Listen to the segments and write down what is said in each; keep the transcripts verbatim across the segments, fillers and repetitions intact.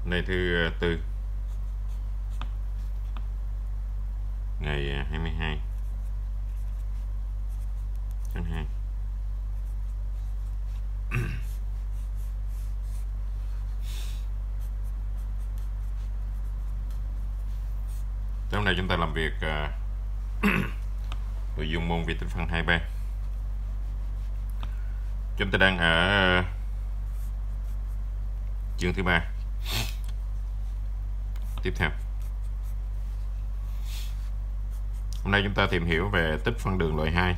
Nay thứ tư, ngày hai mươi hai tháng hai. Hôm nay chúng ta làm việc uh, nội dung môn vi tính phân hai B. Chúng ta đang ở uh, chương thứ ba. Tiếp theo, hôm nay chúng ta tìm hiểu về tích phân đường loại hai.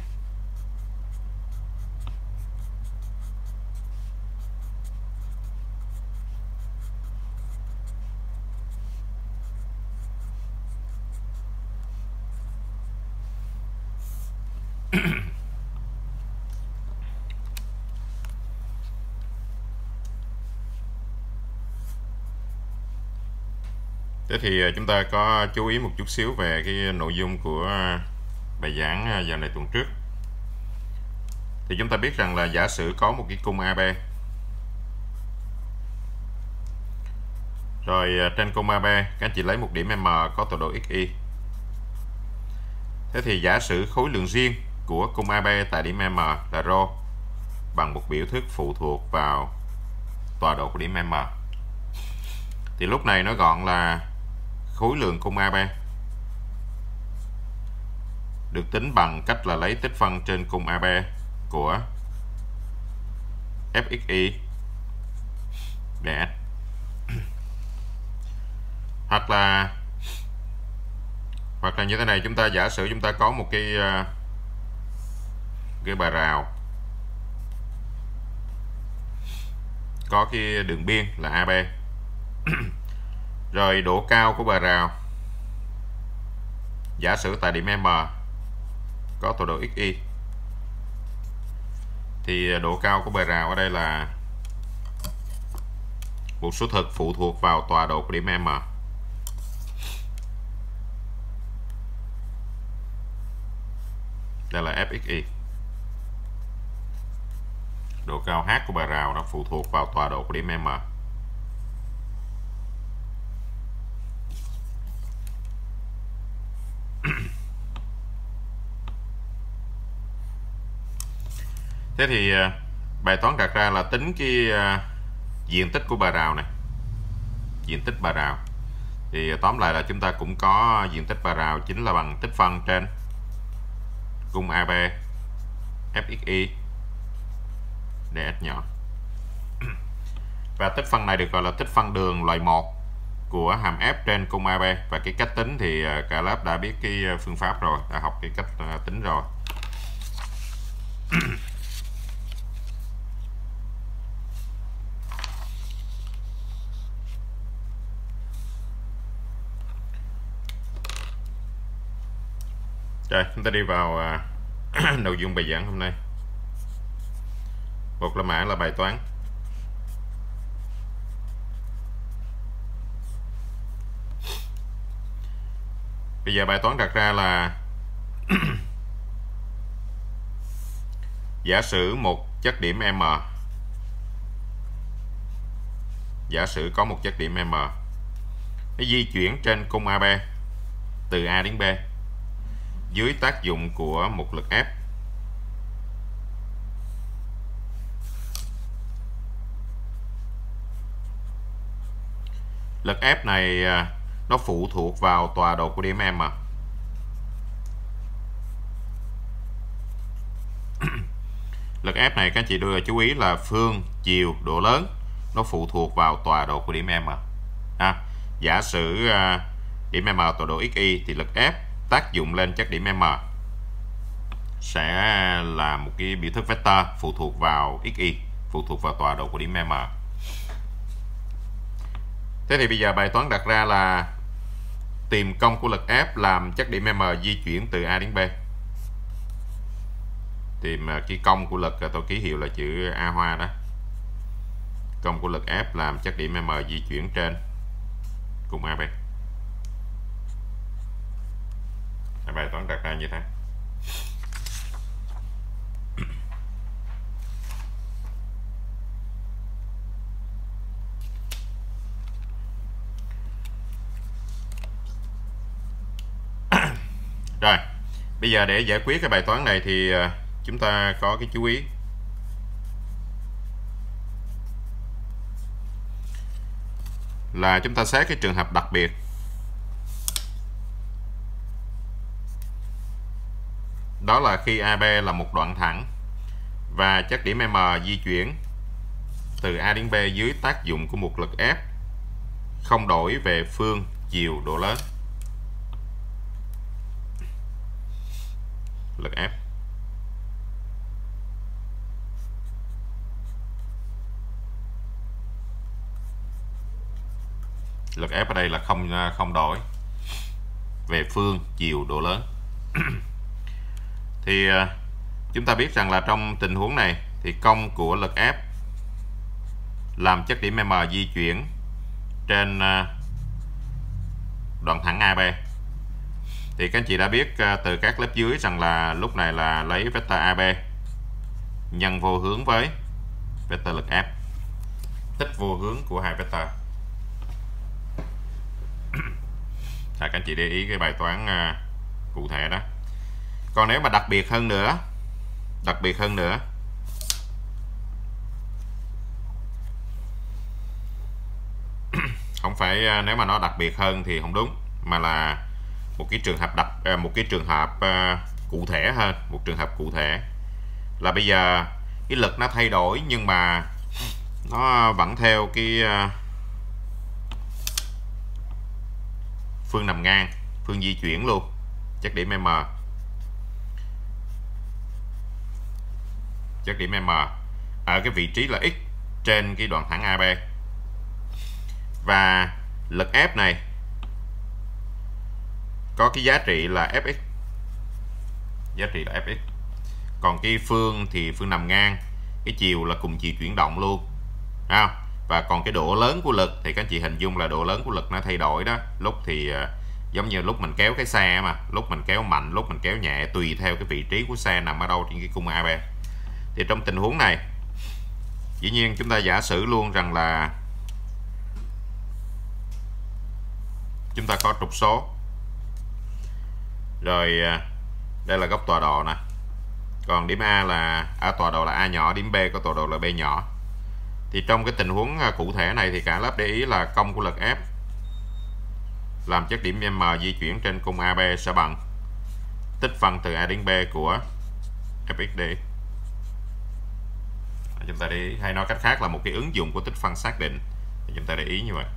Thế thì chúng ta có chú ý một chút xíu về cái nội dung của bài giảng giờ này tuần trước. Thì chúng ta biết rằng là giả sử có một cái cung a bê. Rồi trên cung a bê các anh chị lấy một điểm M có tọa độ xy. Thế thì giả sử khối lượng riêng của cung a bê tại điểm M là rho bằng một biểu thức phụ thuộc vào tọa độ của điểm M. Thì lúc này nó gọn là khối lượng cung a bê được tính bằng cách là lấy tích phân trên cung a bê của Fxy ds. Hoặc là hoặc là như thế này, chúng ta giả sử chúng ta có một cái cái bờ rào có cái đường biên là a bê. Rồi độ cao của bờ rào giả sử tại điểm M có tọa độ xy, thì độ cao của bờ rào ở đây là một số thực phụ thuộc vào tọa độ của điểm M. Đây là Fxy. Độ cao h của bờ rào nó phụ thuộc vào tọa độ của điểm M. Thế thì bài toán đặt ra là tính cái uh, diện tích của bờ rào này, diện tích bờ rào. Thì tóm lại là chúng ta cũng có diện tích bờ rào chính là bằng tích phân trên cung a bê Fxy ds nhỏ. Và tích phân này được gọi là tích phân đường loại một của hàm f trên cung a bê. Và cái cách tính thì cả lớp đã biết cái phương pháp rồi, đã học cái cách tính rồi. Rồi, chúng ta đi vào uh, nội dung bài giảng hôm nay. Một là mã là bài toán. Bây giờ bài toán đặt ra là giả sử một chất điểm M, giả sử có một chất điểm M nó di chuyển trên cung a bê từ A đến B dưới tác dụng của một lực ép. Lực ép này nó phụ thuộc vào tọa độ của điểm M. Lực ép này các anh chị đưa chú ý là phương, chiều, độ lớn nó phụ thuộc vào tọa độ của điểm M. À, giả sử uh, điểm M tọa độ xy thì lực ép tác dụng lên chất điểm M sẽ là một cái biểu thức vector phụ thuộc vào xy, phụ thuộc vào tọa độ của điểm M. Thế thì bây giờ bài toán đặt ra là tìm công của lực ép làm chất điểm M di chuyển từ A đến B. Tìm cái công của lực, tôi ký hiệu là chữ A hoa đó. Công của lực ép làm chất điểm M di chuyển trên cung a bê. Bài toán đặt ra như thế. Rồi, bây giờ để giải quyết cái bài toán này thì chúng ta có cái chú ý. Là chúng ta xét cái trường hợp đặc biệt. Đó là khi a bê là một đoạn thẳng và chất điểm M di chuyển từ A đến B dưới tác dụng của một lực ép không đổi về phương chiều độ lớn. Lực ép. Lực ép ở đây là không không đổi về phương chiều độ lớn. Thì chúng ta biết rằng là trong tình huống này thì công của lực ép làm chất điểm M di chuyển trên đoạn thẳng a bê. Thì các anh chị đã biết từ các lớp dưới rằng là lúc này là lấy vector a bê nhân vô hướng với vector lực ép, tích vô hướng của hai vector. À, các anh chị để ý cái bài toán uh, cụ thể đó. Còn nếu mà đặc biệt hơn nữa, đặc biệt hơn nữa không phải uh, nếu mà nó đặc biệt hơn thì không đúng, mà là một cái trường hợp đặc uh, một cái trường hợp uh, cụ thể hơn, một trường hợp cụ thể là bây giờ cái lực nó thay đổi nhưng mà nó vẫn theo cái uh, phương nằm ngang, phương di chuyển luôn, chất điểm M. Chất điểm M ở cái vị trí là x trên cái đoạn thẳng a bê. Và lực ép này có cái giá trị là Fx. Giá trị là Fx. Còn cái phương thì phương nằm ngang, cái chiều là cùng chiều chuyển động luôn. À, và còn cái độ lớn của lực thì các anh chị hình dung là độ lớn của lực nó thay đổi đó. Lúc thì uh, giống như lúc mình kéo cái xe mà, lúc mình kéo mạnh, lúc mình kéo nhẹ, tùy theo cái vị trí của xe nằm ở đâu trên cái cung a bê. Thì trong tình huống này dĩ nhiên chúng ta giả sử luôn rằng là chúng ta có trục số. Rồi đây là góc tọa độ nè. Còn điểm A là ở tọa độ là A nhỏ, điểm B có tọa độ là B nhỏ. Thì trong cái tình huống cụ thể này thì cả lớp để ý là công của lực ép làm chất điểm M di chuyển trên cung a bê sẽ bằng tích phân từ A đến B của Fx dx. Chúng ta để ý, hay nói cách khác là một cái ứng dụng của tích phân xác định. Thì chúng ta để ý như vậy.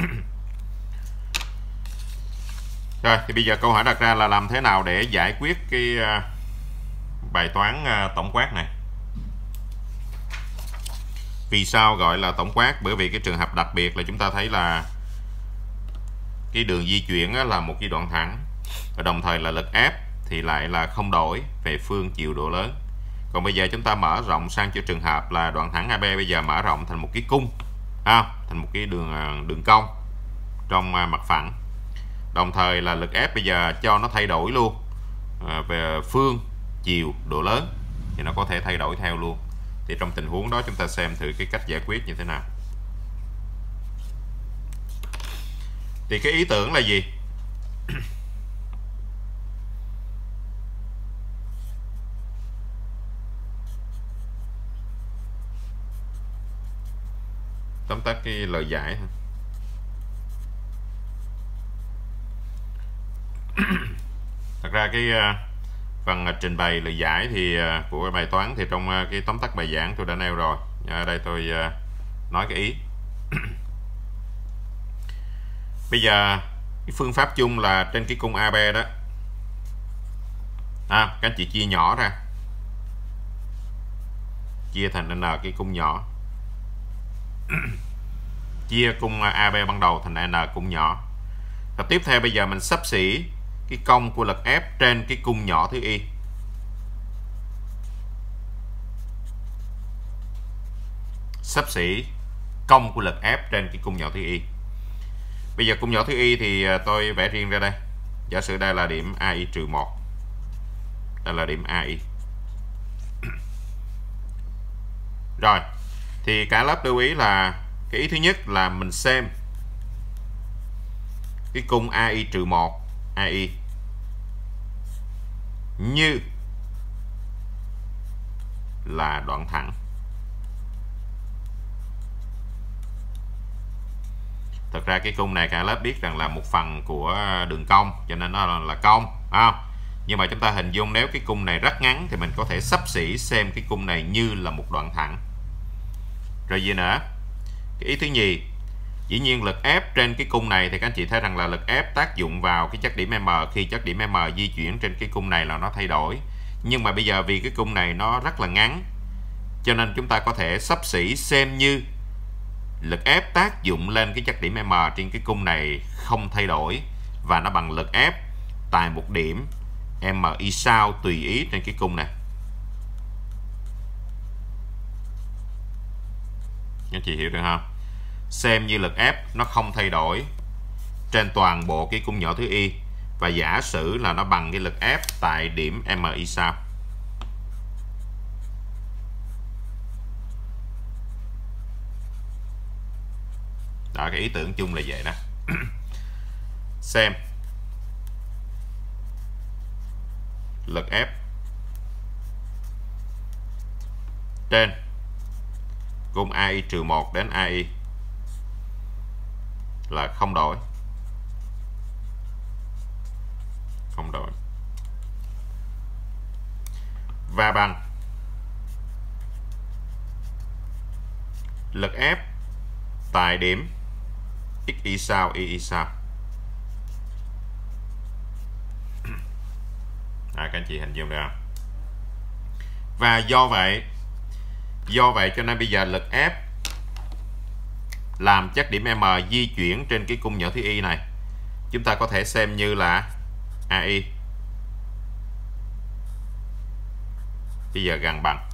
Rồi thì bây giờ câu hỏi đặt ra là làm thế nào để giải quyết cái uh, bài toán uh, tổng quát này. Vì sao gọi là tổng quát? Bởi vì cái trường hợp đặc biệt là chúng ta thấy là cái đường di chuyển là một cái đoạn thẳng và đồng thời là lực ép thì lại là không đổi về phương chiều độ lớn. Còn bây giờ chúng ta mở rộng sang cho trường hợp là đoạn thẳng a bê bây giờ mở rộng thành một cái cung, à, thành một cái đường đường cong trong mặt phẳng. Đồng thời là lực ép bây giờ cho nó thay đổi luôn à, về phương chiều độ lớn thì nó có thể thay đổi theo luôn. Thì trong tình huống đó chúng ta xem thử cái cách giải quyết như thế nào. Thì cái ý tưởng là gì? Tóm tắt cái lời giải thôi. Thật ra cái phần trình bày lời giải thì của cái bài toán thì trong cái tóm tắt bài giảng tôi đã nêu rồi. Ở đây tôi nói cái ý. Bây giờ cái phương pháp chung là trên cái cung a bê đó, à, các anh chị chia nhỏ ra, chia thành n cái cung nhỏ, chia cung a bê ban đầu thành n cung nhỏ. Và tiếp theo bây giờ mình xấp xỉ cái công của lực ép trên cái cung nhỏ thứ y. Xấp xỉ công của lực ép trên cái cung nhỏ thứ y. Bây giờ cung nhỏ thứ y thì tôi vẽ riêng ra đây. Giả sử đây là điểm a i trừ một. Đây là điểm a i. Rồi, thì cả lớp lưu ý là cái ý thứ nhất là mình xem cái cung a i trừ một, a i như là đoạn thẳng. Thực ra cái cung này cả lớp biết rằng là một phần của đường cong cho nên nó là cong, không? Nhưng mà chúng ta hình dung nếu cái cung này rất ngắn thì mình có thể xấp xỉ xem cái cung này như là một đoạn thẳng. Rồi gì nữa? Cái ý thứ nhì, dĩ nhiên lực ép trên cái cung này thì các anh chị thấy rằng là lực ép tác dụng vào cái chất điểm M khi chất điểm M di chuyển trên cái cung này là nó thay đổi. Nhưng mà bây giờ vì cái cung này nó rất là ngắn cho nên chúng ta có thể xấp xỉ xem như lực ép tác dụng lên cái chất điểm M trên cái cung này không thay đổi và nó bằng lực ép tại một điểm MI sao tùy ý trên cái cung này. Anh chị hiểu được không? Xem như lực ép nó không thay đổi trên toàn bộ cái cung nhỏ thứ Y và giả sử là nó bằng cái lực ép tại điểm MI sao. Đó, cái ý tưởng chung là vậy đó. Xem lực ép trên cung A I trừ một đến A I là không đổi. Không đổi. Và bằng lực ép tại điểm xy sao y sao. À, các anh chị hình dung được không? Và do vậy do vậy cho nên bây giờ lực ép làm chất điểm M di chuyển trên cái cung nhỏ thứ Y này chúng ta có thể xem như là A I. Bây giờ gần bằng.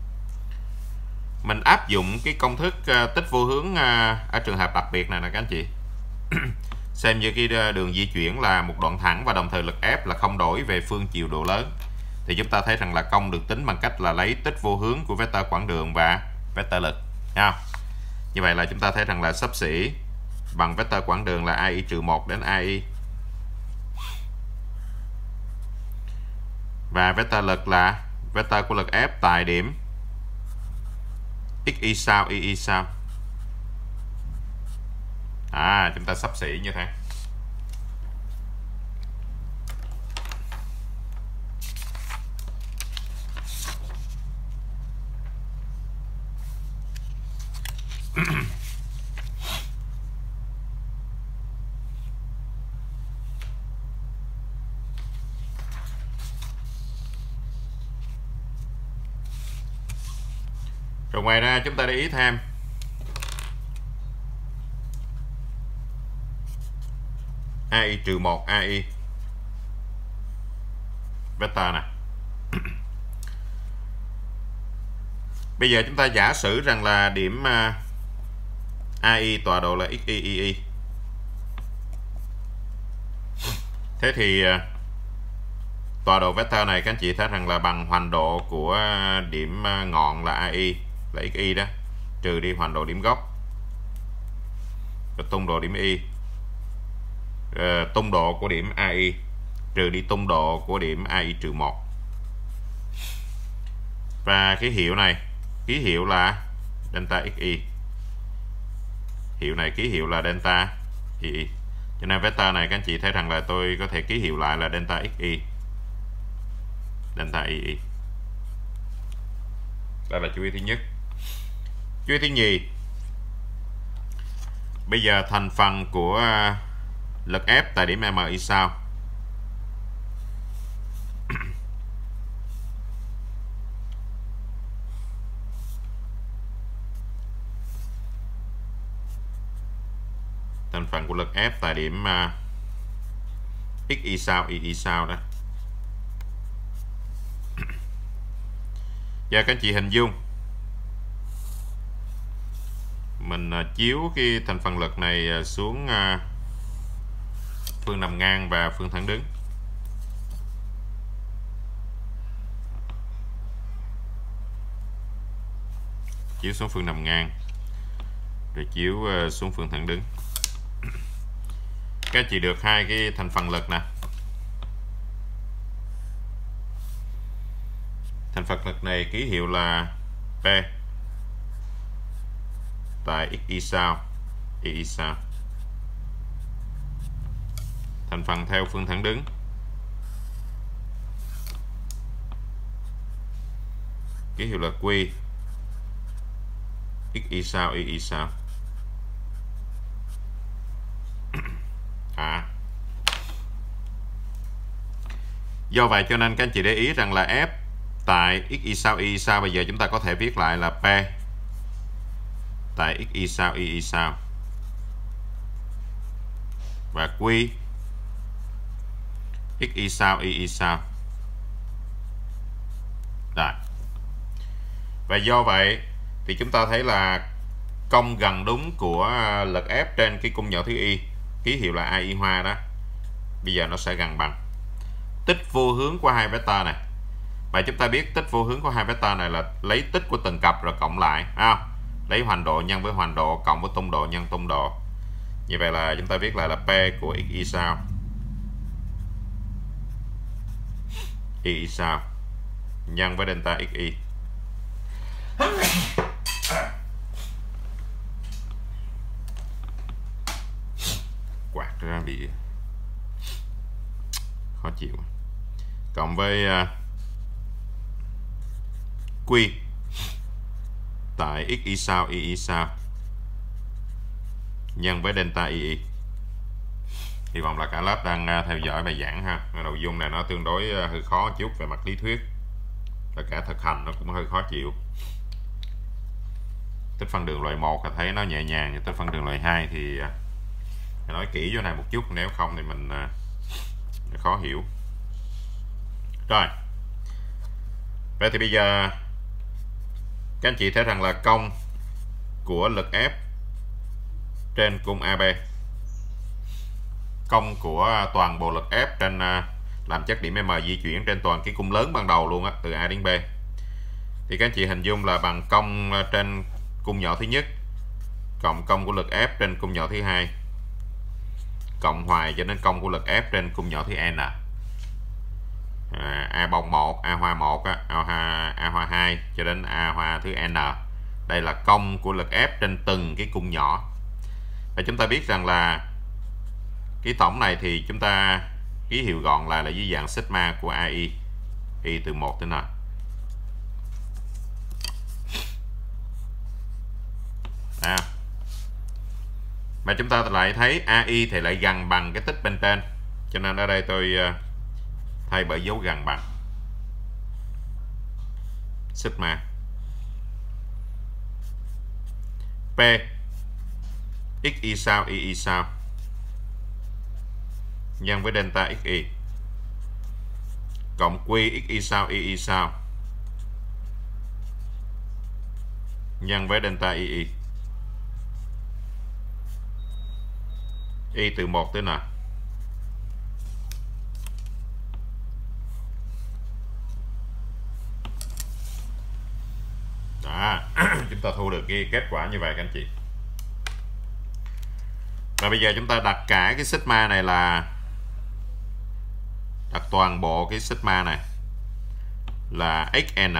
Mình áp dụng cái công thức uh, tích vô hướng uh, ở trường hợp đặc biệt này nè các anh chị. Xem như cái đường di chuyển là một đoạn thẳng và đồng thời lực ép là không đổi về phương chiều độ lớn thì chúng ta thấy rằng là công được tính bằng cách là lấy tích vô hướng của vector quãng đường và vector lực ha. Như vậy là chúng ta thấy rằng là xấp xỉ bằng vector quãng đường là A I trừ một đến A I và vector lực là vector của lực ép tại điểm xy sao y sao. À, chúng ta xấp xỉ như thế. Rồi ngoài ra chúng ta để ý thêm A I trừ một A I vector này. Bây giờ chúng ta giả sử rằng là điểm A I tọa độ là xy y y. Thế thì tọa độ vector này các anh chị thấy rằng là bằng hoành độ của điểm ngọn là A I là xy đó, trừ đi hoành độ điểm gốc rồi tung độ điểm Y, rồi tung độ của điểm A I trừ đi tung độ của điểm A I trừ một. Và ký hiệu này ký hiệu là delta xy, hiệu này ký hiệu là delta y. Cho nên vector này các anh chị thấy rằng là tôi có thể ký hiệu lại là delta xy, delta y. Đó là chú ý thứ nhất. Chú ý thứ nhì, bây giờ thành phần của lực ép tại điểm M y sao. Thành phần của lực ép tại điểm uh, xy sao y sao đó. Giờ các anh chị hình dung mình uh, chiếu cái thành phần lực này uh, xuống uh, phương nằm ngang và phương thẳng đứng. Chiếu xuống phương nằm ngang rồi chiếu uh, xuống phương thẳng đứng. Các chị được hai cái thành phần lực nè. Thành phần lực này ký hiệu là P tại x y sao y y sao. Thành phần theo phương thẳng đứng ký hiệu là Q x y sao y y sao. À, do vậy cho nên các anh chị để ý rằng là F tại x y sao y sao bây giờ chúng ta có thể viết lại là P tại x y sao y y sao và Q x y sao y y sao. Rồi. Và do vậy thì chúng ta thấy là công gần đúng của lực ép trên cái cung nhỏ thứ y ký hiệu là a y hoa đó, bây giờ nó sẽ gần bằng tích vô hướng của hai vector này. Và chúng ta biết tích vô hướng của hai vector này là lấy tích của từng cặp rồi cộng lại, à, lấy hoành độ nhân với hoành độ cộng với tung độ nhân tung độ. Như vậy là chúng ta viết lại là P của x y sao y y sao nhân với delta xy. Quạt ra bị khó chịu. Cộng với uh, Q tại x y sao y y sao nhân với delta y. Hy vọng là cả lớp đang uh, theo dõi bài giảng ha. Nội dung này nó tương đối uh, hơi khó chút về mặt lý thuyết, và cả thực hành nó cũng hơi khó chịu. Tích phân đường loại một là thấy nó nhẹ nhàng, nhưng tích phân đường loại hai thì uh, nói kỹ chỗ này một chút, nếu không thì mình uh, khó hiểu. Rồi, vậy thì bây giờ các anh chị thấy rằng là công của lực ép trên cung a bê, công của toàn bộ lực ép trên uh, làm chất điểm M di chuyển trên toàn cái cung lớn ban đầu luôn á, từ A đến B, thì các anh chị hình dung là bằng công trên cung nhỏ thứ nhất cộng công của lực ép trên cung nhỏ thứ hai cộng hoài cho đến công của lực ép trên cung nhỏ thứ n. À, A bông một, A hoa một, A, A, A hoa hai cho đến A hoa thứ n. Đây là công của lực ép trên từng cái cung nhỏ. Và chúng ta biết rằng là cái tổng này thì chúng ta ký hiệu gọn lại là dưới dạng sigma của a i, y từ một tới n. À, mà chúng ta lại thấy a i thì lại gần bằng cái tích bên trên, cho nên ở đây tôi thay bởi dấu gần bằng sigma P x y sao y y sao nhân với delta xy cộng Q x y sao y y sao nhân với delta y y từ một tới n. Đó, chúng ta thu được cái kết quả như vậy các anh chị. Và bây giờ chúng ta đặt cả cái sigma này là đặt toàn bộ cái sigma này là xn,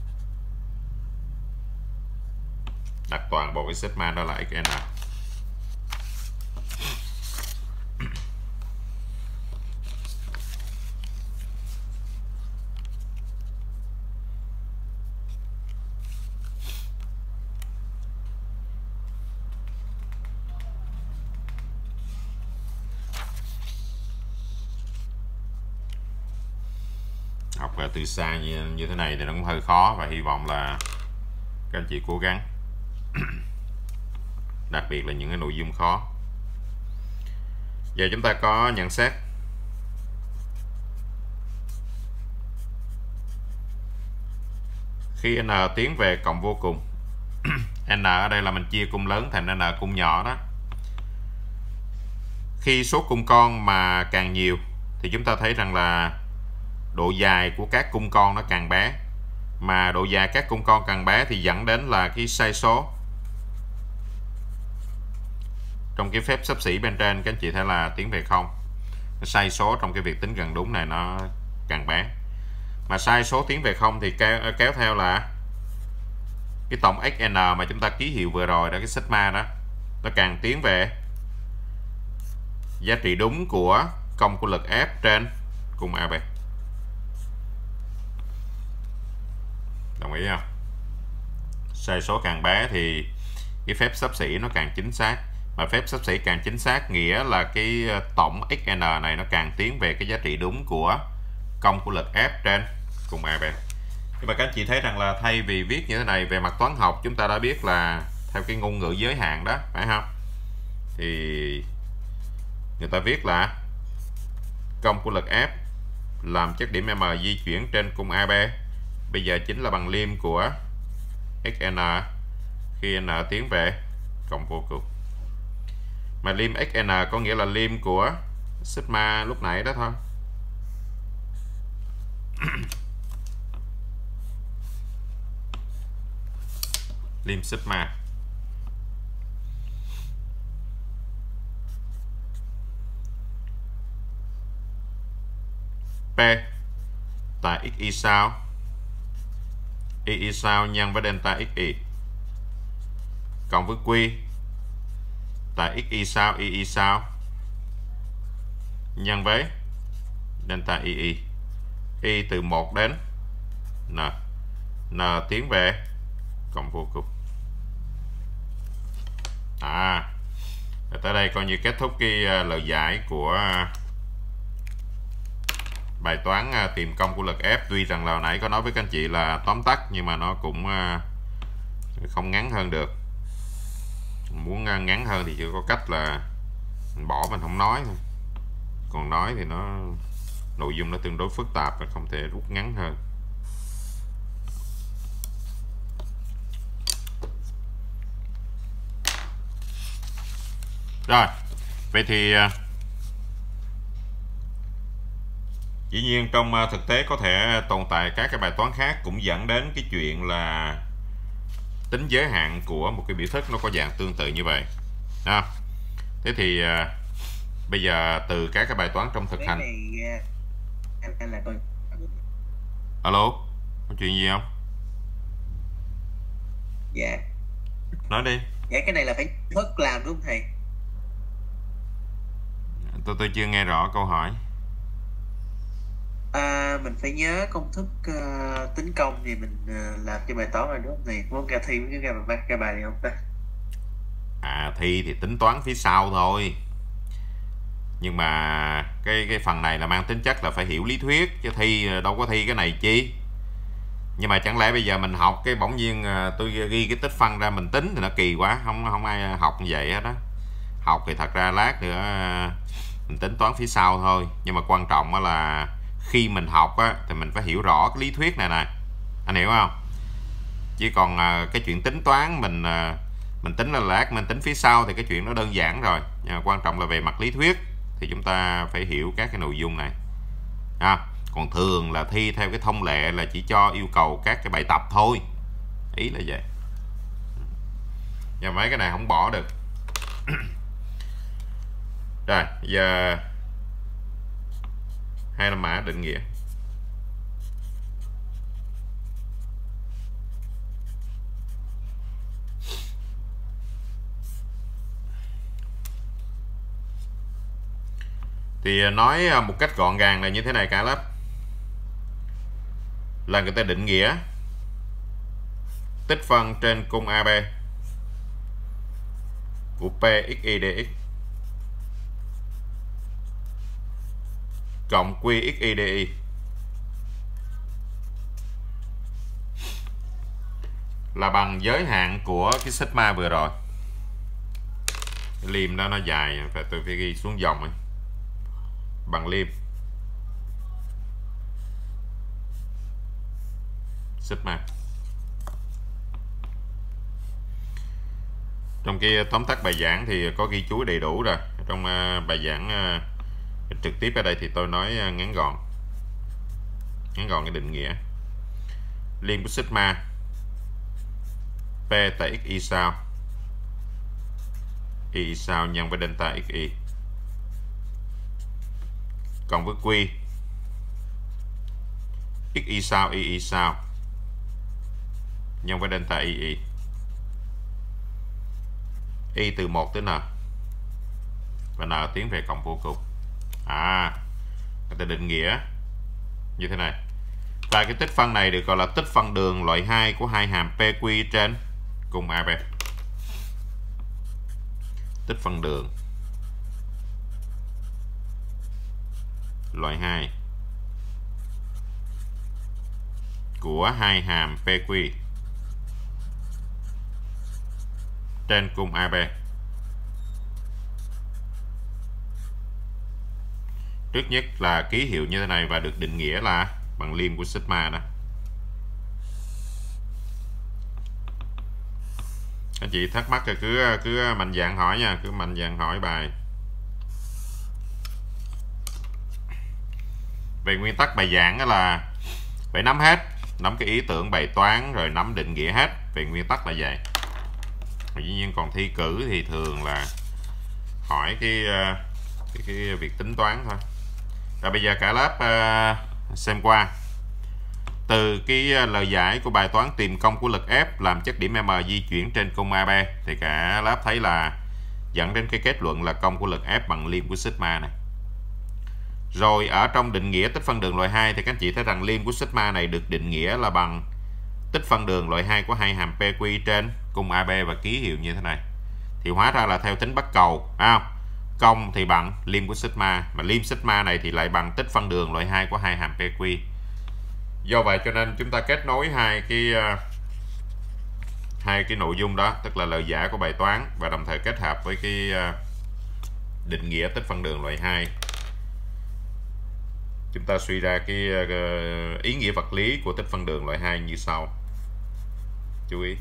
đặt toàn bộ cái sigma đó là xn. Học từ xa như, như thế này thì nó cũng hơi khó, và hy vọng là các anh chị cố gắng đặc biệt là những cái nội dung khó. Giờ chúng ta có nhận xét. Khi n tiến về cộng vô cùng n ở đây là mình chia cung lớn thành n cung nhỏ đó. Khi số cung con mà càng nhiều thì chúng ta thấy rằng là độ dài của các cung con nó càng bé, mà độ dài các cung con càng bé thì dẫn đến là cái sai số trong cái phép xấp xỉ bên trên, các anh chị thấy là tiến về không, cái sai số trong cái việc tính gần đúng này nó càng bé. Mà sai số tiến về không thì kéo, kéo theo là cái tổng xn mà chúng ta ký hiệu vừa rồi đó, cái sigma đó, nó càng tiến về giá trị đúng của công của lực F trên cung a bê. Đồng ý không? Sai số càng bé thì cái phép xấp xỉ nó càng chính xác, mà phép xấp xỉ càng chính xác nghĩa là cái tổng xn này nó càng tiến về cái giá trị đúng của công của lực F trên cung a bê. Nhưng mà các anh chị thấy rằng là thay vì viết như thế này, về mặt toán học chúng ta đã biết là theo cái ngôn ngữ giới hạn đó, phải không? Thì người ta viết là công của lực F làm chất điểm M di chuyển trên cung a bê bây giờ chính là bằng liêm của xn khi n tiến về cộng vô cùng. Mà liêm xn có nghĩa là liêm của sigma lúc nãy đó thôi. Liêm sigma. P tại xy sao y sao nhân với delta xy cộng với Q tại xy sao y sao nhân với delta y y từ một đến n, n tiến về cộng vô cùng. À, tới đây coi như kết thúc cái lời giải của bài toán tìm công của lực F. Tuy rằng là hồi nãy có nói với các anh chị là tóm tắt, nhưng mà nó cũng không ngắn hơn được. Muốn ngắn hơn thì chỉ có cách là mình bỏ, mình không nói thôi. Còn nói thì nó nội dung nó tương đối phức tạp và không thể rút ngắn hơn. Rồi, vậy thì dĩ nhiên trong thực tế có thể tồn tại các cái bài toán khác cũng dẫn đến cái chuyện là tính giới hạn của một cái biểu thức nó có dạng tương tự như vậy. À, thế thì à, bây giờ từ các cái bài toán trong thực hành. Alo, có chuyện gì không? Dạ. Nói đi. Dạ, cái này là phải thức làm đúng không thầy? Tôi tôi chưa nghe rõ câu hỏi. À, mình phải nhớ công thức uh, tính công thì mình uh, làm cho bài toán rồi đúng không thầy? Muốn ra thi mới ra bài ra bài này không ta? À, thi thì tính toán phía sau thôi. Nhưng mà cái cái phần này là mang tính chất là phải hiểu lý thuyết, chứ thi đâu có thi cái này chi. Nhưng mà chẳng lẽ bây giờ mình học cái bỗng nhiên tôi ghi cái tích phân ra mình tính thì nó kỳ quá, không không ai học như vậy hết đó. Học thì thật ra lát nữa mình tính toán phía sau thôi, nhưng mà quan trọng là khi mình học á, thì mình phải hiểu rõ cái lý thuyết này nè, anh hiểu không? Chỉ còn cái chuyện tính toán mình mình tính là lát mình tính phía sau thì cái chuyện nó đơn giản rồi, nhưng mà quan trọng là về mặt lý thuyết thì chúng ta phải hiểu các cái nội dung này à. Còn thường là thi theo cái thông lệ là chỉ cho yêu cầu các cái bài tập thôi, ý là vậy. Nhưng mấy cái này không bỏ được. Rồi giờ hai la mã định nghĩa. Thì nói một cách gọn gàng là như thế này cả lớp, là người ta định nghĩa tích phân trên cung a bê của P xy dx cộng Q xy di là bằng giới hạn của cái sigma vừa rồi. Cái liêm đó nó dài, phải tôi phải ghi xuống dòng ấy. Bằng liêm sigma. Trong cái tóm tắt bài giảng thì có ghi chú đầy đủ rồi. Trong bài giảng trực tiếp ở đây thì tôi nói ngắn gọn ngắn gọn cái định nghĩa. Liêm của sigma P tại xy sao y sao nhân với delta xy cộng với Q xy sao y y sao nhân với delta y y. Y từ một tới n và n tiến về cộng vô cùng. À, người ta định nghĩa như thế này. Và cái tích phân này được gọi là tích phân đường loại hai của hai hàm pê quy trên cùng a bê. Tích phân đường loại hai của hai hàm pê quy trên cung a bê. Trước nhất là ký hiệu như thế này và được định nghĩa là bằng lim của sigma đó. Anh chị thắc mắc thì cứ cứ mạnh dạn hỏi nha, cứ mạnh dạn hỏi bài. Về nguyên tắc bài giảng đó là phải nắm hết, nắm cái ý tưởng bài toán rồi nắm định nghĩa hết. Về nguyên tắc là vậy. Dĩ nhiên còn thi cử thì thường là hỏi cái cái, cái việc tính toán thôi. Rồi bây giờ cả lớp uh, xem qua. Từ cái lời giải của bài toán tìm công của lực F làm chất điểm M di chuyển trên cung a bê thì cả lớp thấy là dẫn đến cái kết luận là công của lực F bằng lim của sigma này. Rồi ở trong định nghĩa tích phân đường loại hai thì các anh chị thấy rằng lim của sigma này được định nghĩa là bằng tích phân đường loại hai của hai hàm pê quy trên cung a bê và ký hiệu như thế này. Thì hóa ra là theo tính bắc cầu, à, công thì bằng lim của sigma, mà lim sigma này thì lại bằng tích phân đường loại hai của hai hàm pê quy. Do vậy cho nên chúng ta kết nối hai cái uh, hai cái nội dung đó, tức là lời giải của bài toán và đồng thời kết hợp với cái uh, định nghĩa tích phân đường loại hai. Chúng ta suy ra cái uh, ý nghĩa vật lý của tích phân đường loại hai như sau. Chú ý.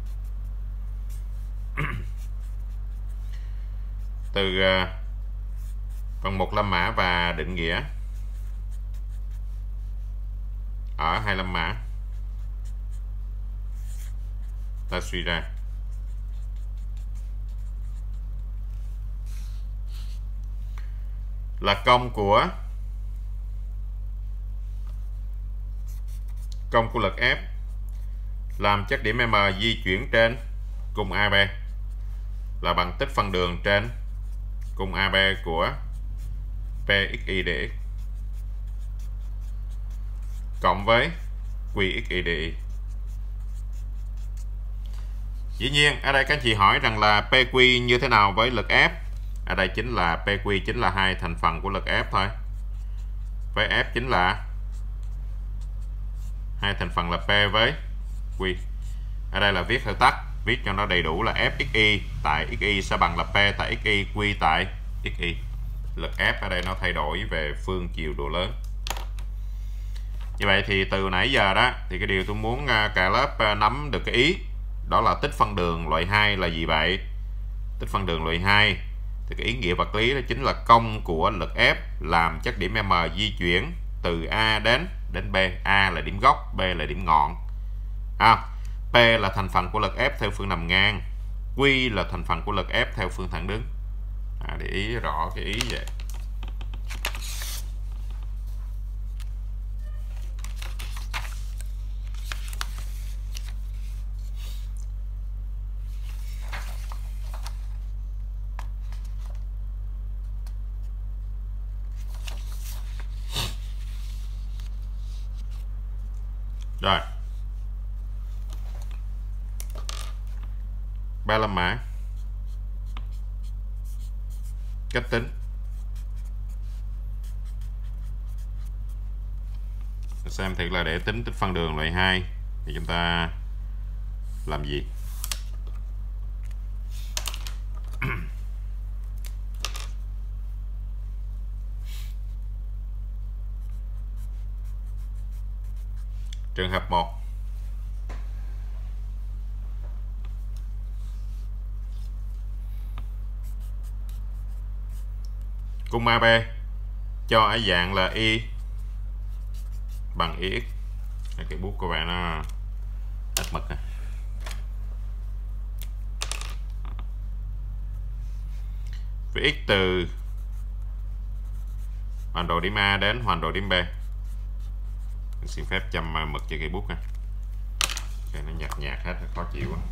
Từ uh, phần một lâm mã và định nghĩa ở hai lâm mã ta suy ra là công của công của lực F làm chất điểm M di chuyển trên cung a bê là bằng tích phân đường trên cung a bê của pxy dx cộng với qxy dy. Dĩ nhiên ở đây các anh chị hỏi rằng là pq như thế nào với lực F. Ở đây chính là pq chính là hai thành phần của lực F thôi, với F chính là hai thành phần là P với Q. Ở đây là viết hơi tắt, viết cho nó đầy đủ là Fxy tại xy sẽ bằng là P tại xy Q tại xy. Lực F ở đây nó thay đổi về phương chiều độ lớn. Như vậy thì từ nãy giờ đó thì cái điều tôi muốn cả lớp nắm được cái ý đó là tích phân đường loại hai là gì vậy? Tích phân đường loại hai thì cái ý nghĩa vật lý đó chính là công của lực F làm chất điểm M di chuyển từ A đến đến B. A là điểm gốc, B là điểm ngọn. À, P là thành phần của lực F theo phương nằm ngang, Q là thành phần của lực F theo phương thẳng đứng. À, để ý rõ cái ý vậy. Rồi, ba lâm mã cách tính. Xem thiệt là để tính tích phân đường loại hai thì chúng ta làm gì? Trường hợp một, cung a bê cho ở dạng là y bằng ix. Cái bút của bạn nó ít mực à. Với x từ hoàn đồ điểm A đến hoàn đồ điểm B Mình xin phép châm mực cho cây bút ha. Cái nó nhạt nhạt hết, khó chịu quá.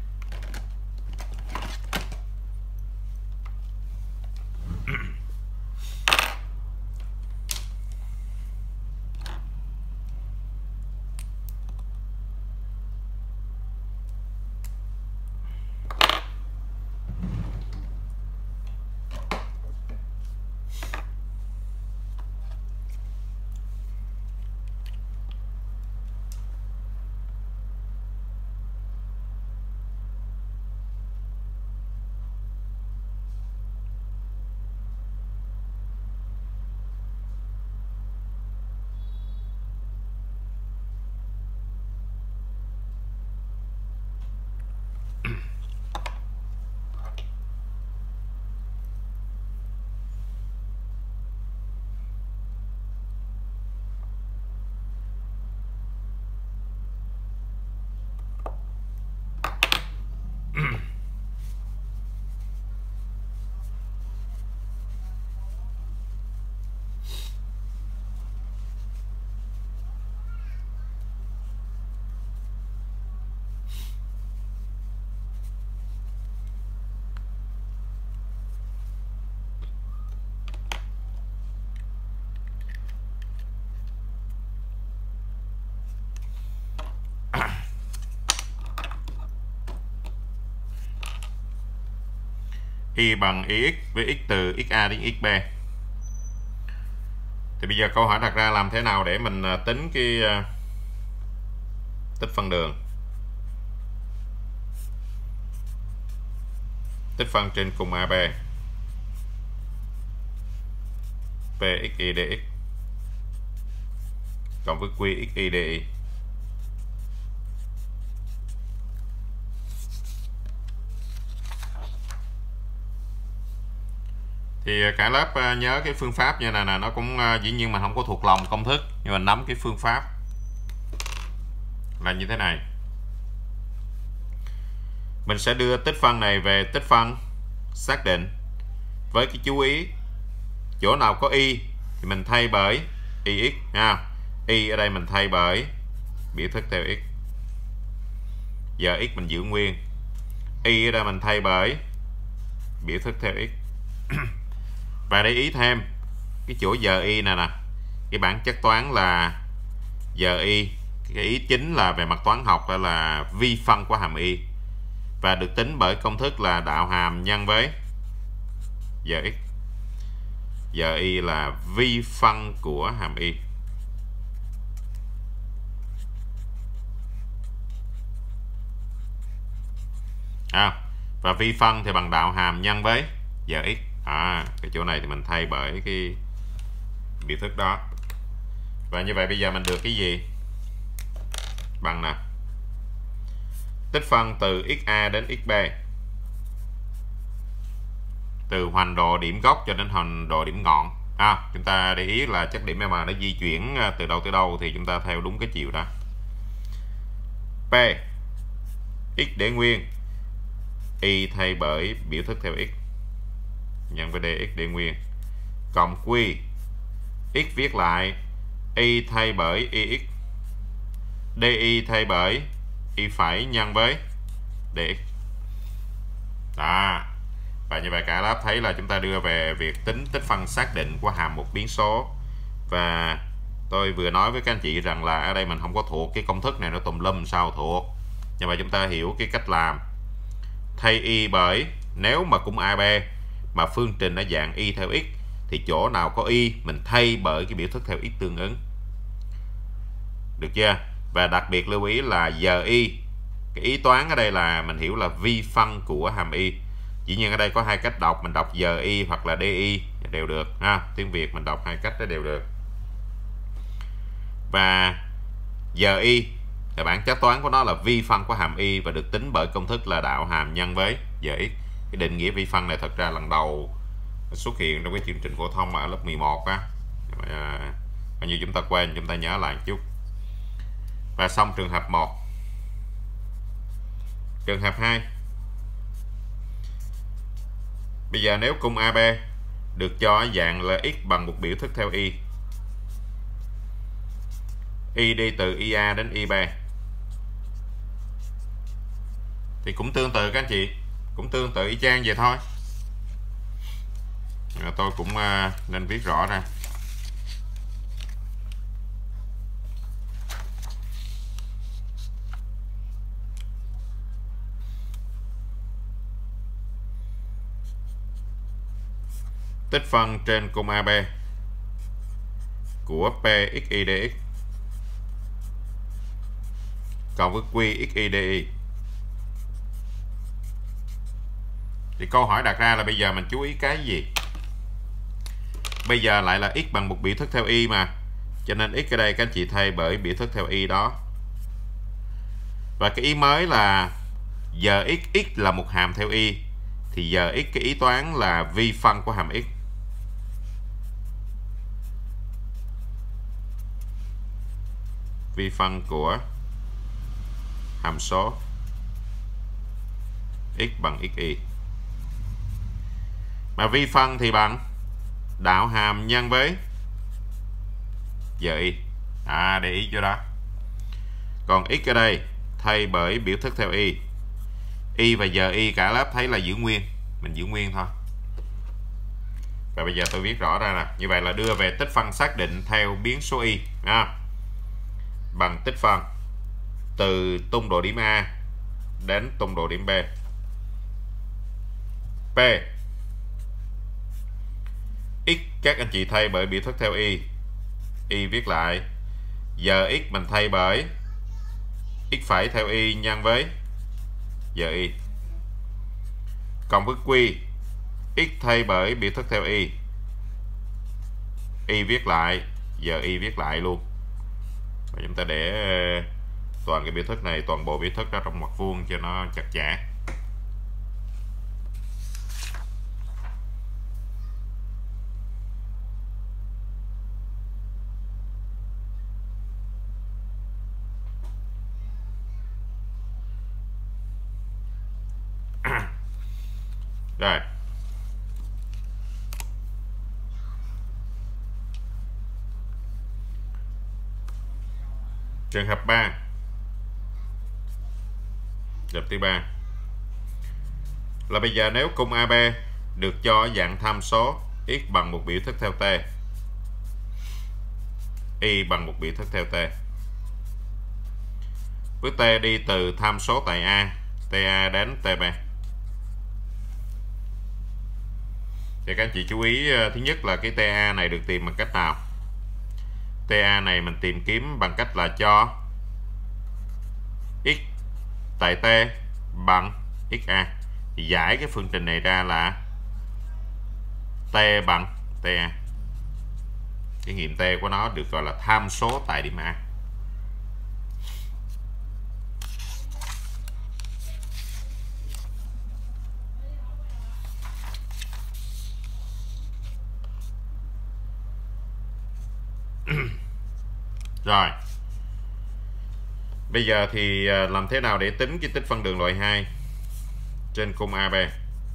Y bằng ix với x từ xa đến xb. Thì bây giờ câu hỏi đặt ra làm thế nào để mình tính cái tích phân đường, tích phân trên cùng a bê pxy dx cộng với qxy di. Thì cả lớp nhớ cái phương pháp như này nè, nó cũng dĩ nhiên mình không có thuộc lòng công thức, nhưng mà nắm cái phương pháp là như thế này. Mình sẽ đưa tích phân này về tích phân xác định với cái chú ý chỗ nào có y thì mình thay bởi ix ha. Y ở đây mình thay bởi biểu thức theo x. Giờ x mình giữ nguyên. Y ở đây mình thay bởi biểu thức theo x. Và để ý thêm cái chỗ giờ y này nè, cái bản chất toán là giờ y, cái ý chính là về mặt toán học đó là vi phân của hàm y, và được tính bởi công thức là đạo hàm nhân với giờ x. Giờ y là vi phân của hàm y. À, và vi phân thì bằng đạo hàm nhân với giờ x. À, cái chỗ này thì mình thay bởi cái biểu thức đó. Và như vậy bây giờ mình được cái gì? Bằng nè, tích phân từ xa đến xb, từ hoành độ điểm gốc cho đến hoành độ điểm ngọn. À, chúng ta để ý là chất điểm M nó di chuyển từ đâu tới đâu thì chúng ta theo đúng cái chiều đó. P x để nguyên, y thay bởi biểu thức theo x nhân với dx để nguyên, cộng q x viết lại y thay bởi ix, di thay bởi y phải nhân với dx. Đó. Và như vậy cả lớp thấy là chúng ta đưa về việc tính tích phân xác định của hàm một biến số. Và tôi vừa nói với các anh chị rằng là ở đây mình không có thuộc cái công thức này, nó tùm lum sao thuộc. Nhưng mà chúng ta hiểu cái cách làm. Thay y bởi, nếu mà cung a bê mà phương trình ở dạng y theo x thì chỗ nào có y mình thay bởi cái biểu thức theo x tương ứng. Được chưa? Và đặc biệt lưu ý là giờ y, cái ý toán ở đây là mình hiểu là vi phân của hàm y. Dĩ nhiên ở đây có hai cách đọc, mình đọc giờ y hoặc là di đều được ha. Tiếng Việt mình đọc hai cách đó đều được. Và giờ y thì bản chất toán của nó là vi phân của hàm y và được tính bởi công thức là đạo hàm nhân với giờ x. Cái định nghĩa vi phân này thật ra lần đầu xuất hiện trong cái chương trình phổ thông ở lớp mười một á. À, như chúng ta quên, chúng ta nhớ lại một chút. Và xong trường hợp một. Trường hợp hai. Bây giờ nếu cung a bê được cho dạng là x bằng một biểu thức theo y. y đi từ i a đến i b. Thì cũng tương tự các anh chị, cũng tương tự y chang vậy thôi. À, tôi cũng uh, nên viết rõ ra. Tích phân trên cung a bê của P x y dx cộng với Q x y di. Thì câu hỏi đặt ra là bây giờ mình chú ý cái gì? Bây giờ lại là x bằng một biểu thức theo y mà, cho nên x ở đây các anh chị thay bởi biểu thức theo y đó. Và cái ý mới là giờ x, x là một hàm theo y, thì giờ x cái ý toán là vi phân của hàm x. Vi phân của hàm số x bằng xy. Mà vi phân thì bằng đạo hàm nhân với giờ y. À, để ý cho đó. Còn x ở đây thay bởi biểu thức theo y. Y và giờ y cả lớp thấy là giữ nguyên, mình giữ nguyên thôi. Và bây giờ tôi viết rõ ra nè. Như vậy là đưa về tích phân xác định theo biến số y à, bằng tích phân từ tung độ điểm A đến tung độ điểm B. P x các anh chị thay bởi biểu thức theo y. Y viết lại giờ x mình thay bởi x phẩy theo y nhân với giờ y cộng với Q x thay bởi biểu thức theo y. Y viết lại giờ y viết lại luôn. Và chúng ta để toàn cái biểu thức này, toàn bộ biểu thức ra trong mặt vuông cho nó chặt chẽ. Rồi. Trường hợp ba. Trường hợp thứ ba là bây giờ nếu cung a bê được cho dạng tham số x bằng một biểu thức theo t, y bằng một biểu thức theo t, với t đi từ tham số tại A, ta đến tb. Thì các anh chị chú ý, thứ nhất là cái ta này được tìm bằng cách nào? Ta này mình tìm kiếm bằng cách là cho x tại t bằng xa. Thì giải cái phương trình này ra là t bằng ta. Cái nghiệm t của nó được gọi là tham số tại điểm A. Rồi. Bây giờ thì làm thế nào để tính cái tích phân đường loại hai trên cung a bê?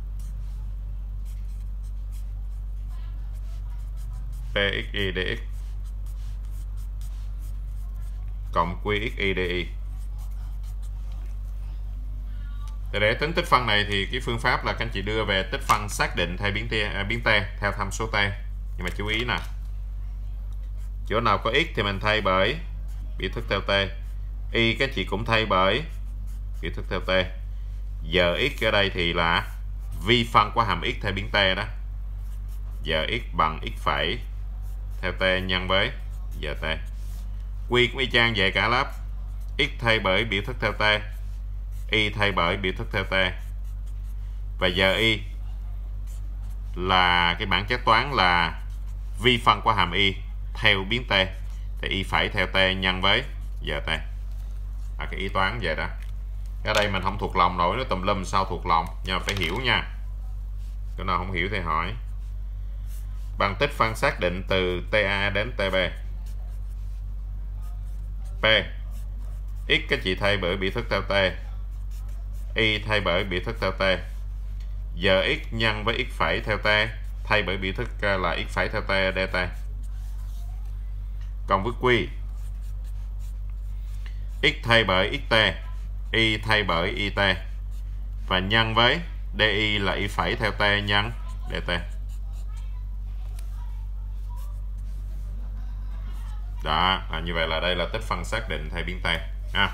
Pxy dx cộng Qxy di. Để tính tích phân này thì cái phương pháp là các anh chị đưa về tích phân xác định theo biến t, biến t theo tham số t. Nhưng mà chú ý nè, chỗ nào có x thì mình thay bởi biểu thức theo t, y các chị cũng thay bởi biểu thức theo t. Giờ x ở đây thì là vi phân của hàm x theo biến t đó. Giờ x bằng x phẩy theo t nhân với giờ t. Q cũng y chang vậy cả lớp. X thay bởi biểu thức theo t, y thay bởi biểu thức theo t. Và giờ y là cái bản chất toán là vi phân của hàm y theo biến t, thì y phẩy theo t nhân với giờ t. À, cái ý toán vậy đó. Ở đây mình không thuộc lòng nổi, nó tùm lum sao thuộc lòng, nhưng mà phải hiểu nha. Chỗ nào không hiểu thì hỏi. Bằng tích phân xác định từ ta đến tb. P x các chị thay bởi biểu thức theo t, y thay bởi biểu thức theo t. Giờ x nhân với x phẩy theo t thay bởi biểu thức là x phẩy theo t dt. Cộng với Q x thay bởi xt, y thay bởi it, và nhân với di là y phẩy theo t nhân dt. Đó, à, như vậy là đây là tích phân xác định thay biến t ha.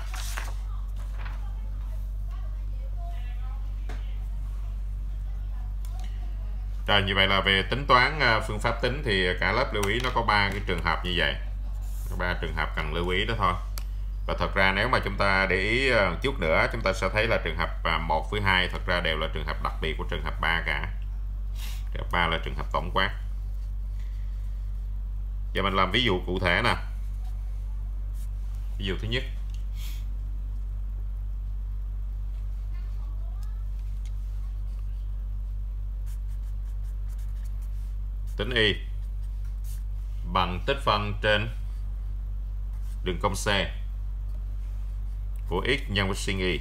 Rồi, như vậy là về tính toán phương pháp tính thì cả lớp lưu ý nó có ba cái trường hợp như vậy, ba trường hợp cần lưu ý đó thôi. Và thật ra nếu mà chúng ta để ý một chút nữa, chúng ta sẽ thấy là trường hợp một với hai thật ra đều là trường hợp đặc biệt của trường hợp ba cả. Trường hợp ba là trường hợp tổng quát. Giờ mình làm ví dụ cụ thể nè. Ví dụ thứ nhất. Tính y bằng tích phân trên đường cong C của x nhân với sin y.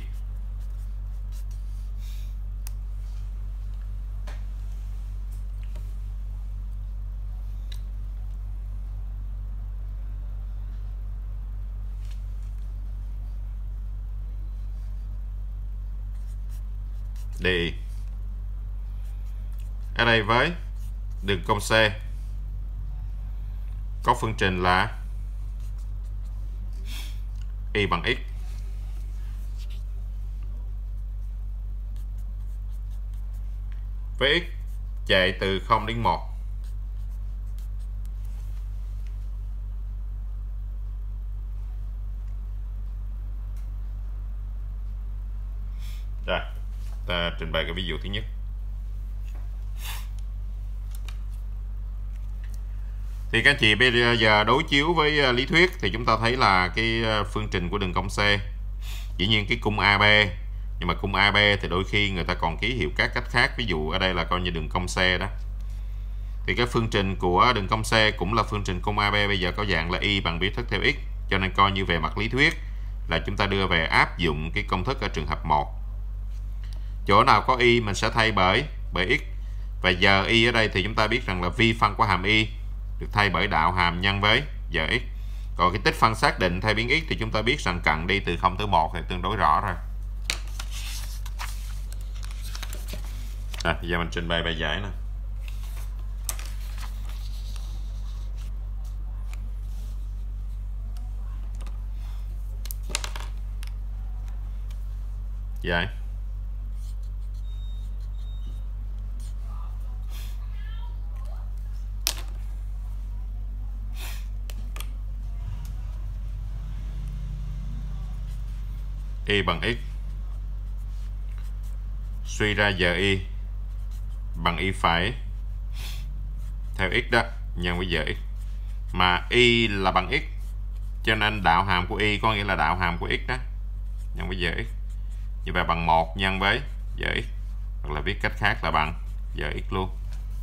Đi ở đây với đường cong C có phương trình là y bằng x với x chạy từ không đến một. Rồi, ta trình bày cái ví dụ thứ nhất. Thì các anh chị bây giờ đối chiếu với lý thuyết thì chúng ta thấy là cái phương trình của đường cong C, dĩ nhiên cái cung a bê, nhưng mà cung a bê thì đôi khi người ta còn ký hiệu các cách khác, ví dụ ở đây là coi như đường cong C đó. Thì cái phương trình của đường cong C cũng là phương trình cung a bê, bây giờ có dạng là y bằng biểu thức theo x, cho nên coi như về mặt lý thuyết là chúng ta đưa về áp dụng cái công thức ở trường hợp một. Chỗ nào có y mình sẽ thay bởi bởi x, và giờ y ở đây thì chúng ta biết rằng là vi phân của hàm y được thay bởi đạo hàm nhân với giờ x. Còn cái tích phân xác định thay biến x thì chúng ta biết rằng cần đi từ không tới một thì tương đối rõ rồi. À, giờ mình trình bày bài giải nè. Giải y bằng x suy ra giờ y bằng y phải theo x đó nhân với giờ x, mà y là bằng x cho nên đạo hàm của y có nghĩa là đạo hàm của x đó nhân với giờ x, như vậy bằng một nhân với giờ x, hoặc là viết cách khác là bằng giờ x luôn.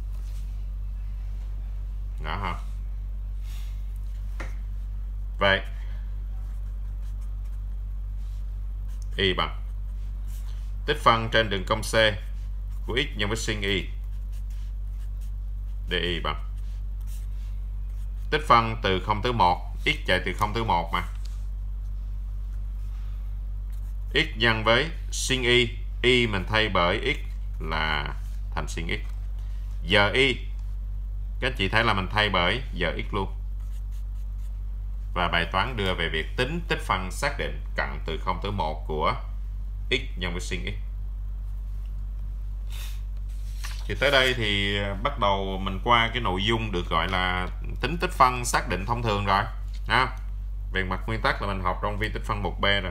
Đó ha. Vậy y bằng tích phân trên đường cong C của x nhân với sin y di bằng tích phân từ không tới một, x chạy từ không tới một mà, x nhân với sin y, y mình thay bởi x là thành sin x. Giờ y các chị thấy là mình thay bởi giờ x luôn. Và bài toán đưa về việc tính tích phân xác định cận từ không tới một của x nhân với sin x. Thì tới đây thì bắt đầu mình qua cái nội dung được gọi là tính tích phân xác định thông thường rồi ha. Về mặt nguyên tắc là mình học trong vi tích phân một B rồi.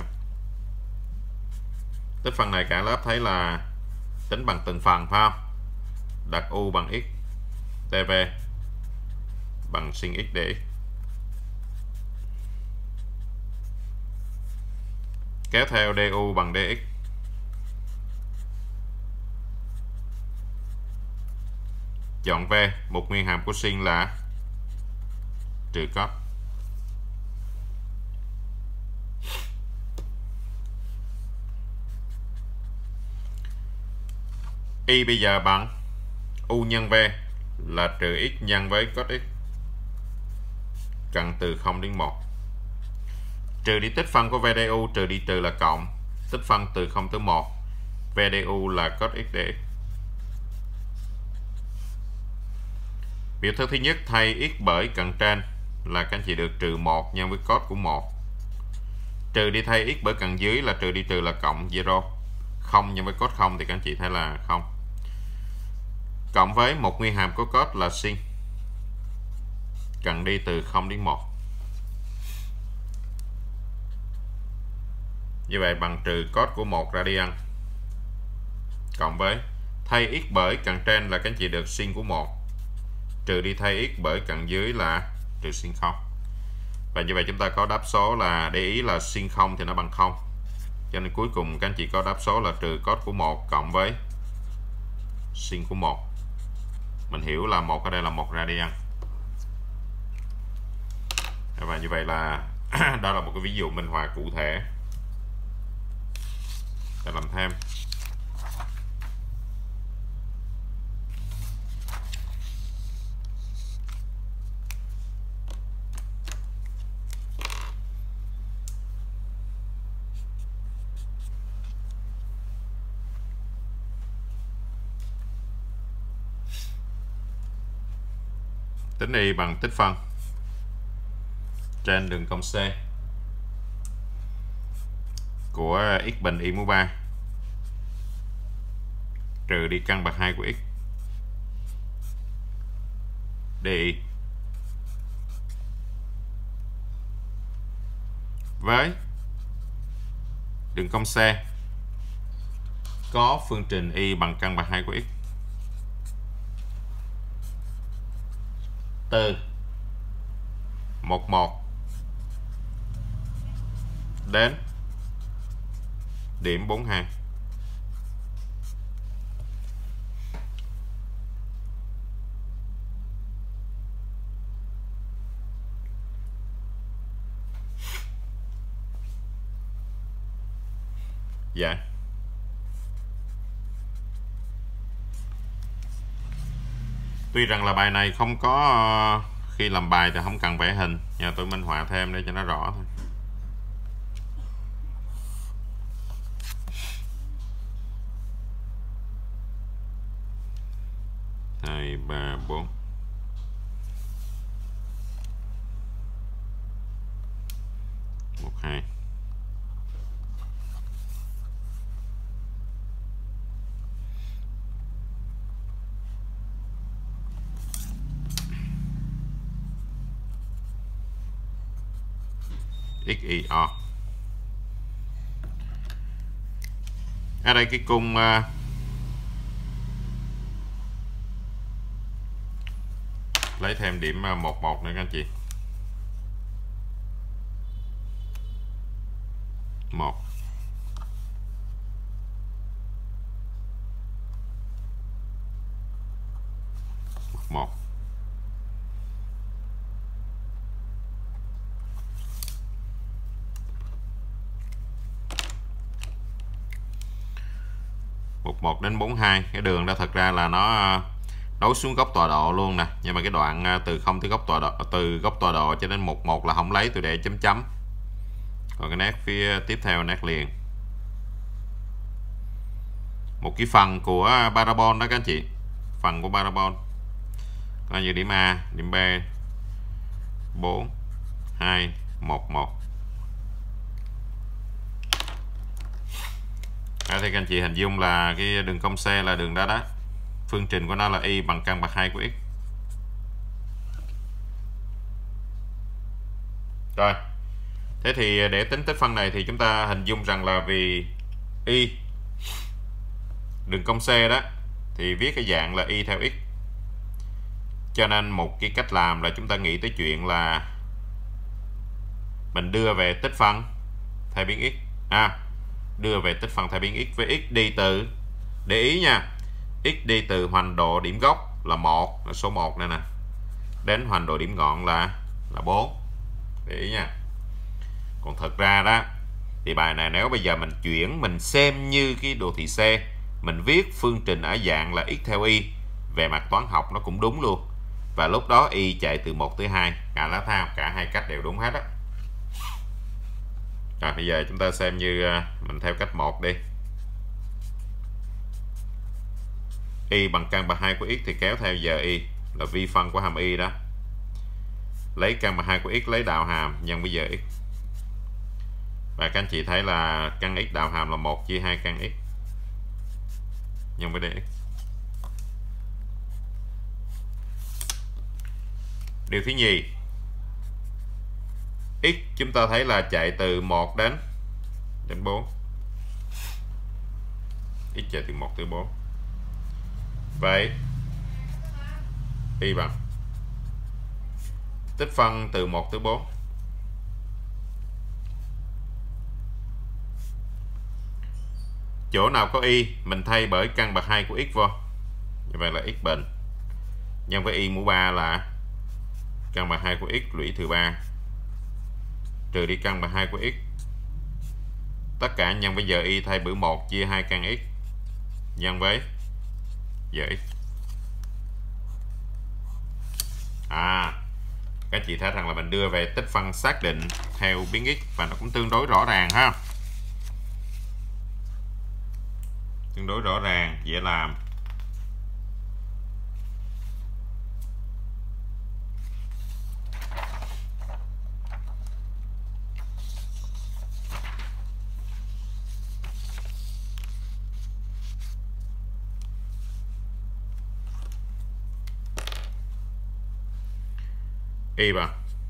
Tích phân này cả lớp thấy là tính bằng từng phần phải không? Đặt u bằng x tv bằng sin x dx, kéo theo du bằng dx, chọn V, một nguyên hàm của sin là trừ cos. Y bây giờ bằng u nhân V là trừ x nhân với cos x cận từ không đến một. Trừ đi tích phân của vê đê u, trừ đi trừ là cộng, tích phân từ không tới một, vê đê u là cos x dx. Biểu thức thứ nhất thay x bởi cận trên là các anh chị được trừ một nhân với cos của một. Trừ đi thay x bởi cận dưới là trừ đi trừ là cộng zero. không nhân với cos không thì các anh chị thấy là không. Cộng với một nguyên hàm của cos là sin. Cận đi từ không đến một. Như vậy bằng trừ cos của một radian. Cộng với thay x bởi cận trên là các anh chị được sin của một. Trừ đi thay x bởi cận dưới là trừ sin không. Và như vậy chúng ta có đáp số là, để ý là sin không thì nó bằng không. Cho nên cuối cùng các anh chị có đáp số là trừ cos của một cộng với sin của một. Mình hiểu là một ở đây là một radian. Và như vậy là đó là một cái ví dụ minh họa cụ thể để làm thêm. Tính y bằng tích phân trên đường cong C của x bình y mũ ba trừ đi căn bậc hai của x đi với đường cong C có phương trình y bằng căn bậc hai của x từ một một đến điểm bốn hai. Dạ. Tuy rằng là bài này không có, khi làm bài thì không cần vẽ hình, nhà tôi minh họa thêm để cho nó rõ thôi. Hai, ba, bốn. Một, hai. ích i o. Ở đây cái cung uh, lấy thêm điểm uh, một một nữa các anh chị. một một. một một đến bốn hai, cái đường đó thật ra là nó nối xuống góc tọa độ luôn nè, nhưng mà cái đoạn từ không tới góc tọa độ, từ góc tọa độ cho đến một một là không lấy, tôi để chấm chấm. Còn cái nét phía tiếp theo nét liền. Một cái phần của parabol đó các anh chị, phần của parabol coi như điểm A, điểm B, bốn, hai, một, một. À, thì các anh chị hình dung là cái đường cong C là đường đó đó. Phương trình của nó là y bằng căn bậc hai của x. Rồi. Thế thì để tính tích phân này thì chúng ta hình dung rằng là vì y đường cong C đó thì viết cái dạng là y theo x. Cho nên một cái cách làm là chúng ta nghĩ tới chuyện là mình đưa về tích phân thay biến x. À, đưa về tích phân thay biến x với x đi từ, để ý nha, x đi từ hoành độ điểm gốc là một, là số một này nè, đến hoành độ điểm ngọn là là bốn. Để ý nha. Còn thật ra đó thì bài này nếu bây giờ mình chuyển, mình xem như cái đồ thị C, mình viết phương trình ở dạng là x theo y, về mặt toán học nó cũng đúng luôn. Và lúc đó y chạy từ một tới hai, cả lá thao, cả hai cách đều đúng hết á. Rồi bây giờ chúng ta xem như mình theo cách một đi. Y bằng căn bậc hai của x thì kéo theo giờ y là vi phân của hàm y đó. Lấy căn bậc hai của x lấy đạo hàm nhân với giờ x. Và các anh chị thấy là căn x đạo hàm là một chia hai căn x nhân với dx. Điều thứ nhì, x chúng ta thấy là chạy từ một đến đến bốn. X chạy từ một tới bốn. Vậy y bằng tích phân từ một tới bốn. Chỗ nào có y mình thay bởi căn bậc hai của x vô. Như vậy là x bình nhân với y mũ ba là căn bậc hai của x lũy thừa ba trừ đi căn bậc hai của x. Tất cả nhân với giờ y thay bởi một chia hai căn x nhân với giờ x. À, các chị thấy rằng là mình đưa về tích phân xác định theo biến x và nó cũng tương đối rõ ràng ha. Tương đối rõ ràng, dễ làm. Y bằng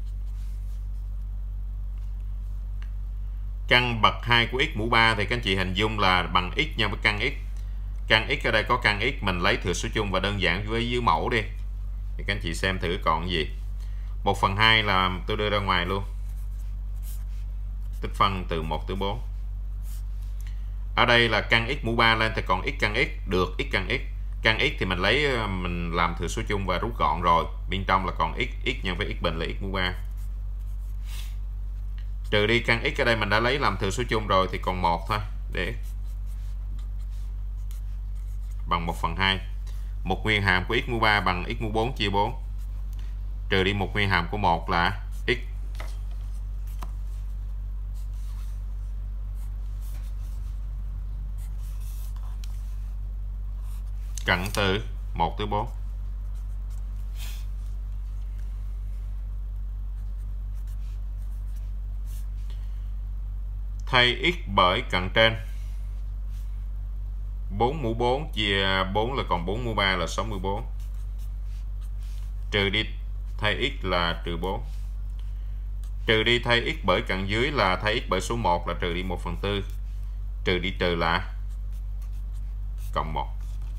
căn bậc hai của x mũ ba thì các anh chị hình dung là bằng x nhân với căn x. Căn x ở đây có căn x, mình lấy thừa số chung và đơn giản với dưới mẫu đi. Thì các anh chị xem thử còn gì. một phần hai là tôi đưa ra ngoài luôn. Tích phân từ một tới bốn. Ở đây là căn x mũ ba lên thì còn x căn x, được x căn x. Căn x thì mình lấy mình làm thừa số chung và rút gọn rồi. Bên trong là còn x, x nhân với x bình là x mũ ba. Trừ đi căn x ở đây mình đã lấy làm thừa số chung rồi thì còn một thôi. Để bằng một phần hai. Một nguyên hàm của x mũ ba bằng x mũ bốn chia bốn. Trừ đi một nguyên hàm của một là x. Cận từ một tới bốn. Thay x bởi cận trên. bốn mũ bốn chia bốn là còn bốn mũ ba là sáu mươi bốn. Trừ đi thay x là trừ bốn. Trừ đi thay x bởi cận dưới là thay x bởi số một là trừ đi một phần tư. Trừ đi trừ là cộng một.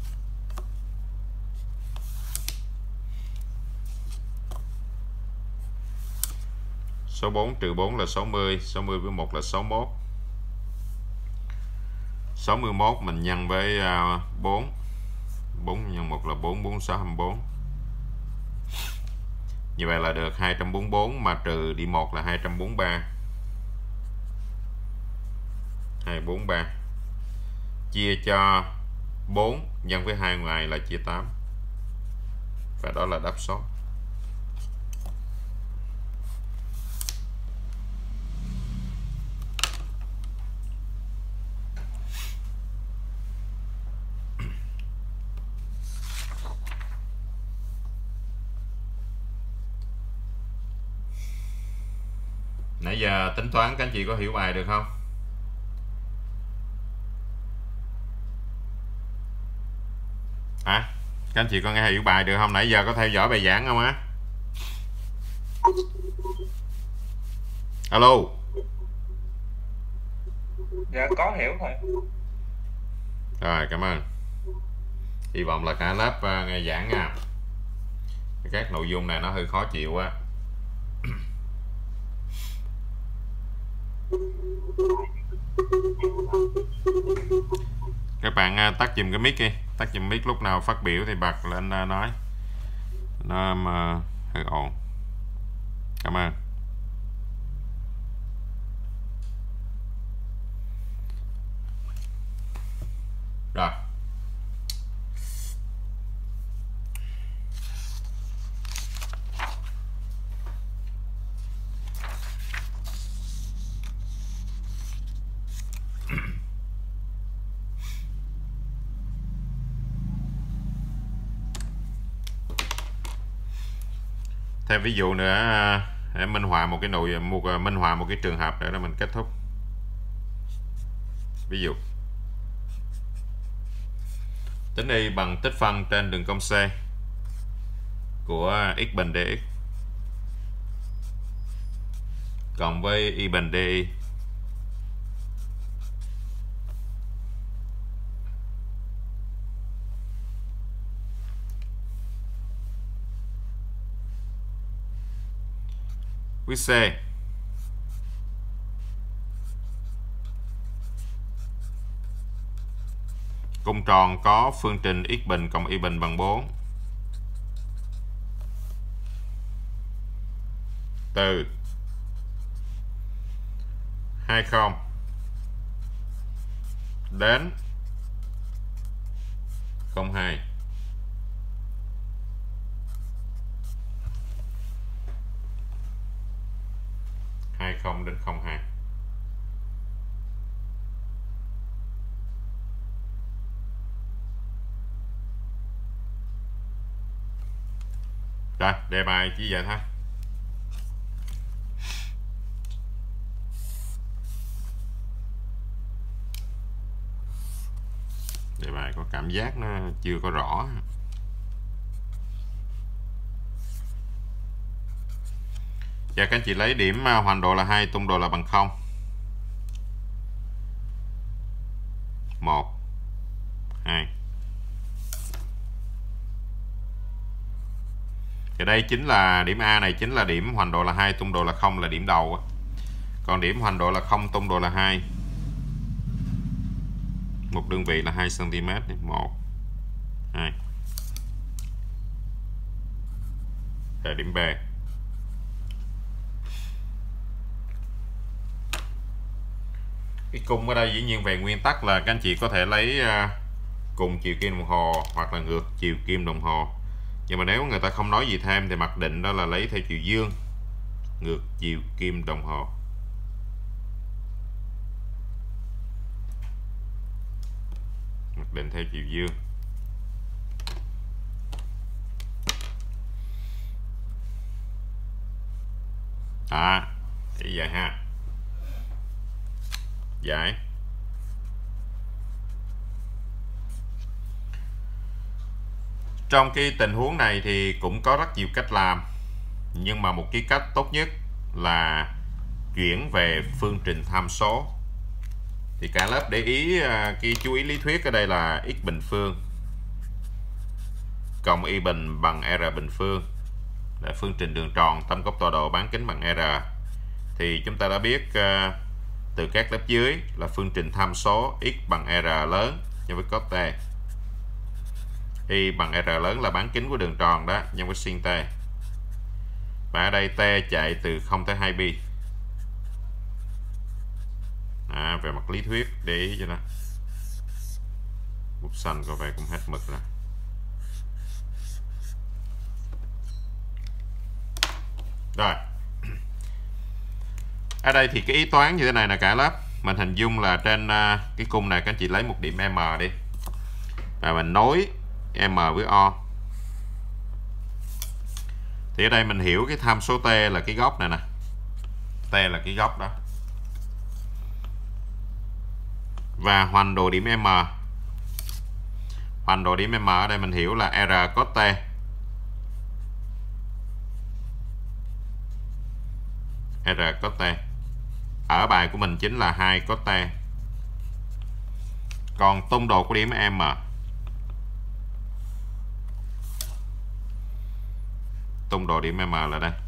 Số bốn trừ bốn là sáu mươi. sáu mươi với một là sáu mươi mốt. sáu mươi mốt mình nhân với bốn. bốn nhân một là bốn. bốn, sáu, hai mươi bốn. Như vậy là được hai trăm bốn mươi bốn mà trừ đi một là hai trăm bốn mươi ba. hai trăm bốn mươi ba. Chia cho bốn nhân với hai ngoài là chia tám. Và đó là đáp số. Nãy giờ tính toán các anh chị có hiểu bài được không? À, các anh chị có nghe hiểu bài được không? Nãy giờ có theo dõi bài giảng không á? Alo. Dạ có hiểu thầy. Rồi, cảm ơn. Hy vọng là cả lớp uh, nghe giảng nha. Các nội dung này nó hơi khó chịu á. Các bạn uh, tắt giùm cái mic đi. Tắt giùm mic, lúc nào phát biểu thì bật lên uh, nói. Nó uh, hơi ồn. Cảm ơn. Rồi. thêm ví dụ nữa để minh họa một cái nội một minh họa một cái trường hợp nữa là mình kết thúc. Ví dụ tính y bằng tích phân trên đường cong C của x bình dx cộng với y bình di. Với C cung tròn có phương trình x bình cộng y bình bằng bốn từ hai mươi đến không hai. hai mươi đến không hai. Rồi, đề bài chỉ vậy thôi. Đề bài có cảm giác nó chưa có rõ. Và các anh chị lấy điểm hoành độ là hai, tung độ là bằng không. một, hai. Thì đây chính là điểm A này chính là điểm hoành độ là hai, tung độ là không là điểm đầu. Còn điểm hoành độ là không, tung độ là hai. Một đơn vị là hai xăng ti mét. một, hai. Là điểm B. Cái cung ở đây dĩ nhiên về nguyên tắc là các anh chị có thể lấy uh, cùng chiều kim đồng hồ hoặc là ngược chiều kim đồng hồ. Nhưng mà nếu người ta không nói gì thêm thì mặc định đó là lấy theo chiều dương ngược chiều kim đồng hồ. Mặc định theo chiều dương. À, thì vậy ha. Giải. Trong cái tình huống này thì cũng có rất nhiều cách làm, nhưng mà một cái cách tốt nhất là chuyển về phương trình tham số. Thì cả lớp để ý cái chú ý lý thuyết ở đây là x bình phương cộng y bình bằng r bình phương là phương trình đường tròn tâm góc tọa độ bán kính bằng r. Thì chúng ta đã biết uh, từ các lớp dưới là phương trình tham số x bằng r lớn nhân với cos t, y bằng r lớn là bán kính của đường tròn đó nhân với sin t, và ở đây t chạy từ không tới hai pi. À, về mặt lý thuyết để ý cho nó. Bút xanh có vẻ cũng hết mực rồi. Rồi. Ở đây thì cái ý toán như thế này là cả lớp. Mình hình dung là trên uh, cái cung này các anh chị lấy một điểm M đi. Và mình nối M với O. Thì ở đây mình hiểu cái tham số T là cái góc này nè. T là cái góc đó. Và hoành độ điểm M. Hoành độ điểm M ở đây mình hiểu là R cos T. R cos T. Ở bài của mình chính là hai cos T. Còn tung độ của điểm M tung độ điểm M là đây.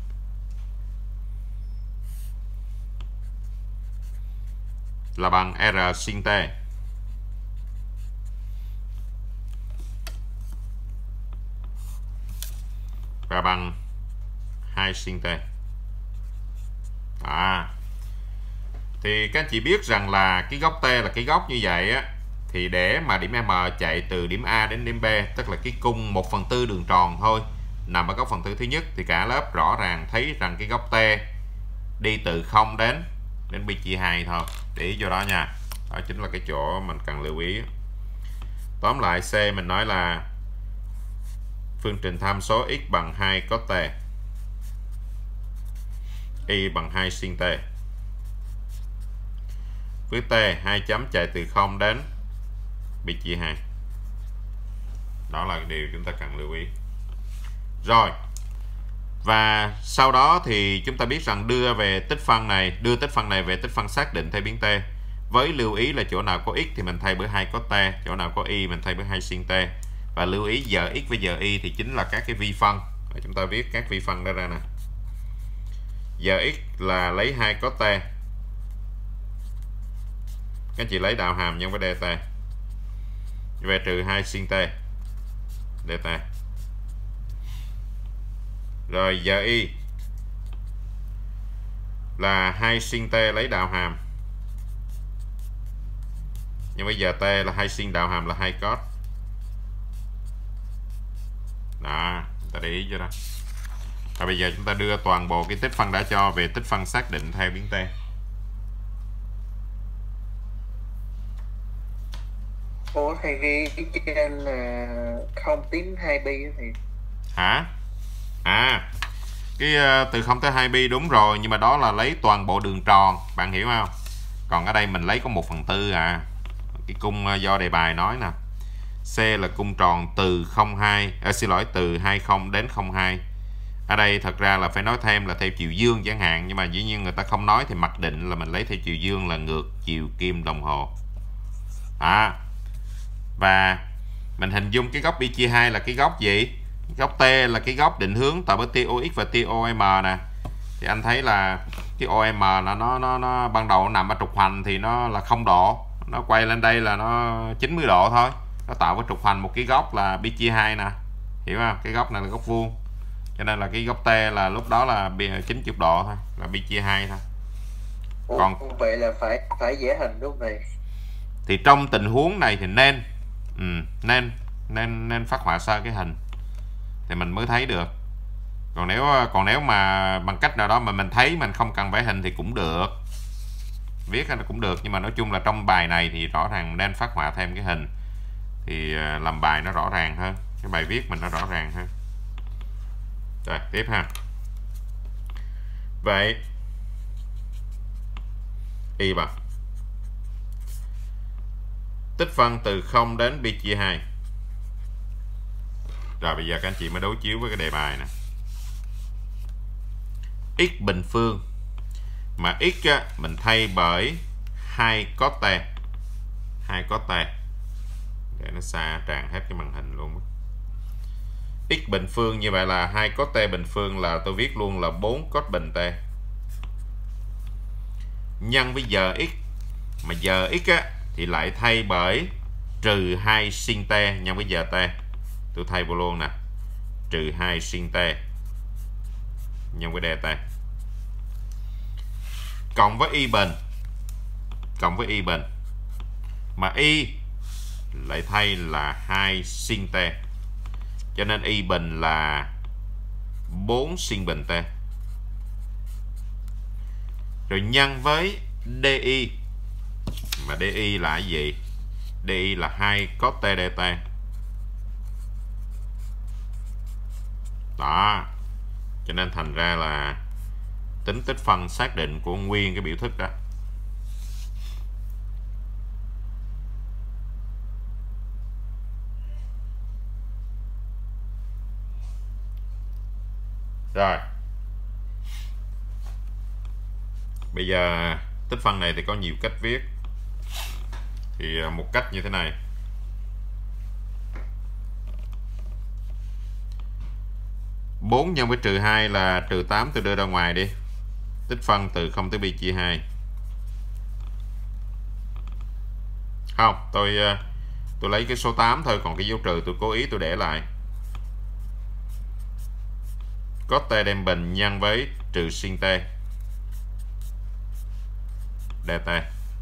Là bằng R sin T. Và bằng hai sin T. À, thì các anh chị biết rằng là cái góc T là cái góc như vậy á, thì để mà điểm M chạy từ điểm A đến điểm B, tức là cái cung một phần tư đường tròn thôi, nằm ở góc phần tư thứ nhất, thì cả lớp rõ ràng thấy rằng cái góc T đi từ không đến đến pi chia hai thôi. Để ý vô đó nha. Đó chính là cái chỗ mình cần lưu ý. Tóm lại C mình nói là phương trình tham số x bằng hai cos T. y bằng hai sin t. Với t hai chấm chạy từ không đến bị chia hai. Đó là điều chúng ta cần lưu ý. Rồi. Và sau đó thì chúng ta biết rằng đưa về tích phân này, đưa tích phân này về tích phân xác định thay biến t. Với lưu ý là chỗ nào có x thì mình thay bởi hai cos t, chỗ nào có y mình thay bởi hai sin t. Và lưu ý giờ x với giờ y thì chính là các cái vi phân. Và chúng ta viết các vi phân đó ra nè. Giờ x là lấy hai cos t. Các anh chị lấy đạo hàm nhân với dt. Về trừ hai sin t dt. Rồi giờ y là hai sin t lấy đạo hàm nhưng bây giờ t là hai sin đạo hàm là hai cos. Đó, chúng ta để ý cho đó. Và bây giờ chúng ta đưa toàn bộ cái tích phân đã cho về tích phân xác định theo biến t. Ủa thầy ghi trên là không tím hai pi thì hả? À, cái uh, từ không tới hai pi đúng rồi, nhưng mà đó là lấy toàn bộ đường tròn, bạn hiểu không? Còn ở đây mình lấy có một phần tư à. Cái cung uh, do đề bài nói nè, C là cung tròn từ không hai, à, xin lỗi từ hai mươi đến không hai. Ở đây thật ra là phải nói thêm là theo chiều dương chẳng hạn, nhưng mà dĩ nhiên người ta không nói thì mặc định là mình lấy theo chiều dương là ngược chiều kim đồng hồ. À, và mình hình dung cái góc pi chia hai là cái góc gì? Góc T là cái góc định hướng tạo bởi tia ô ích và tia ô em nè. Thì anh thấy là cái ô em là nó nó nó ban đầu nó nằm ở trục hoành thì nó là không độ, nó quay lên đây là nó chín mươi độ thôi. Nó tạo với trục hoành một cái góc là pi chia hai nè. Hiểu không? Cái góc này là góc vuông. Cho nên là cái góc T là lúc đó là chín mươi độ thôi, là pi chia hai thôi. Còn vậy là phải phải vẽ hình đúng không này? Thì trong tình huống này thì nên ừ, nên nên nên phát họa sơ cái hình thì mình mới thấy được. Còn nếu còn nếu mà bằng cách nào đó mà mình thấy mình không cần vẽ hình thì cũng được, viết là cũng được, nhưng mà nói chung là trong bài này thì rõ ràng nên phát họa thêm cái hình thì làm bài nó rõ ràng hơn, cái bài viết mình nó rõ ràng hơn. Rồi tiếp ha. Vậy y bằng tích phân từ không đến pi chia hai. Rồi bây giờ các anh chị mới đối chiếu với cái đề bài nè. X bình phương mà x á, mình thay bởi hai cos t. hai cos t. Để nó xa tràn hết cái màn hình luôn. X bình phương như vậy là hai cos t bình phương là tôi viết luôn là bốn cos bình t. Nhân với giờ x, mà giờ x á thì lại thay bởi trừ hai sin t nhân với giờ t. Tôi thay vô luôn nè, trừ hai sin t nhân với dt cộng với y bình, cộng với y bình mà y lại thay là hai sin t, cho nên y bình là bốn sin bình t, rồi nhân với di, mà di là cái gì? Di là hai cos t dt. Đó, cho nên thành ra là tính tích phân xác định của nguyên cái biểu thức đó. Rồi bây giờ tích phân này thì có nhiều cách viết. Thì một cách như thế này, bốn nhân với trừ hai là trừ tám, tôi đưa ra ngoài đi. Tích phân từ không tới pi chia hai. Không, tôi tôi lấy cái số tám thôi, còn cái dấu trừ tôi cố ý tôi để lại. Cos t đem bình nhân với trừ sin t dt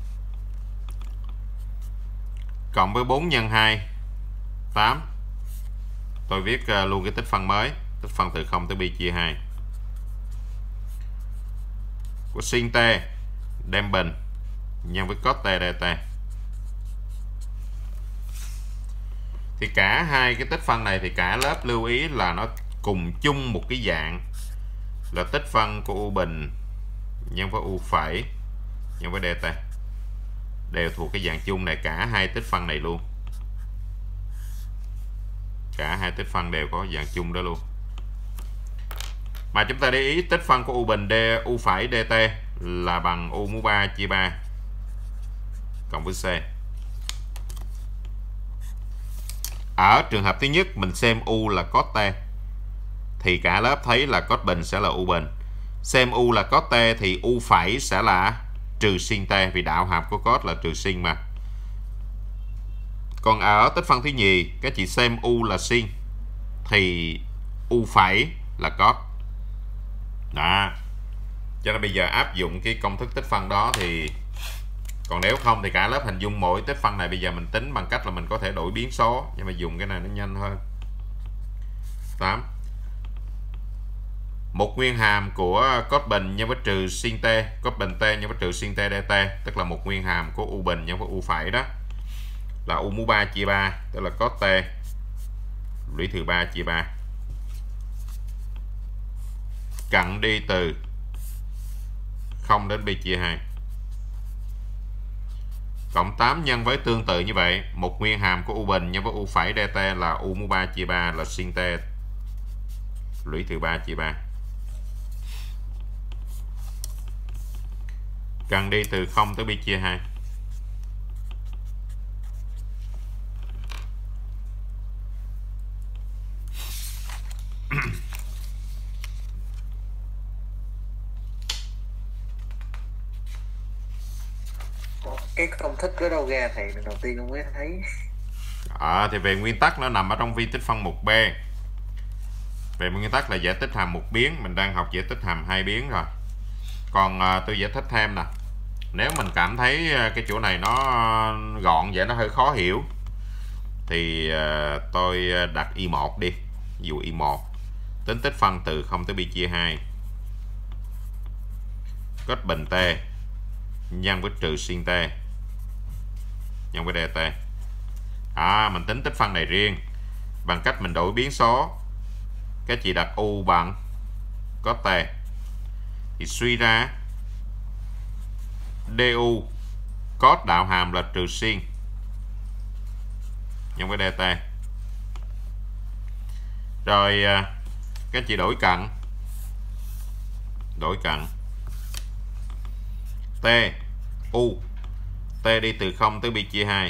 cộng với bốn nhân hai tám. Tôi viết luôn cái tích phân mới, tích phân từ không tới pi chia hai của sin t đem bình nhân với cos t dt. Thì cả hai cái tích phân này thì cả lớp lưu ý là nó cùng chung một cái dạng là tích phân của u bình nhân với u phẩy nhân với dt đều thuộc cái dạng chung này, cả hai tích phân này luôn, cả hai tích phân đều có dạng chung đó luôn. Mà chúng ta để ý tích phân của u bình d u phẩy dt là bằng u mũ ba chia ba cộng với c. Ở trường hợp thứ nhất mình xem u là cos t thì cả lớp thấy là cos bình sẽ là u bình. Xem u là cos t thì u phẩy sẽ là trừ sin t, vì đạo hàm của cos là trừ sin mà. Còn ở tích phân thứ nhì các chị xem u là sin thì u phẩy là cos. Đó. Cho nên bây giờ áp dụng cái công thức tích phân đó thì, còn nếu không thì cả lớp hình dung mỗi tích phân này bây giờ mình tính bằng cách là mình có thể đổi biến số, nhưng mà dùng cái này nó nhanh hơn. tám. Một nguyên hàm của cos bình nhân với trừ sin t, cos bình t nhân với trừ sin t dt, tức là một nguyên hàm của u bình nhân với u phẩy đó là u mũ ba chia ba, tức là cos t lũy thừa ba chia ba. Cặn đi từ không đến pi chia hai. Cộng tám nhân với tương tự như vậy, một nguyên hàm của u bình nhân với u phẩy dt là u mũ ba chia ba là sin t lũy thừa ba chia ba. Cần đi từ không tới pi chia hai. Cái công thức ở đâu ra thầy, lần đầu tiên không mới thấy. À, thì về nguyên tắc nó nằm ở trong vi tích phân một b. Về nguyên tắc là giải tích hàm một biến, mình đang học giải tích hàm hai biến rồi. Còn à, tôi giải thích thêm nè. Nếu mình cảm thấy cái chỗ này nó gọn vậy, nó hơi khó hiểu thì à, tôi đặt y một đi. Ví dụ y một tính tích phân từ không tới pi chia hai cos bình t nhân với trừ sin t nhân với dt. À, mình tính tích phân này riêng bằng cách mình đổi biến số. Các chị đặt u bằng cos t thì suy ra du cos đạo hàm là trừ sin nhân với dt. Rồi các chị đổi cặn, đổi cặn t u t đi từ không tới pi chia hai.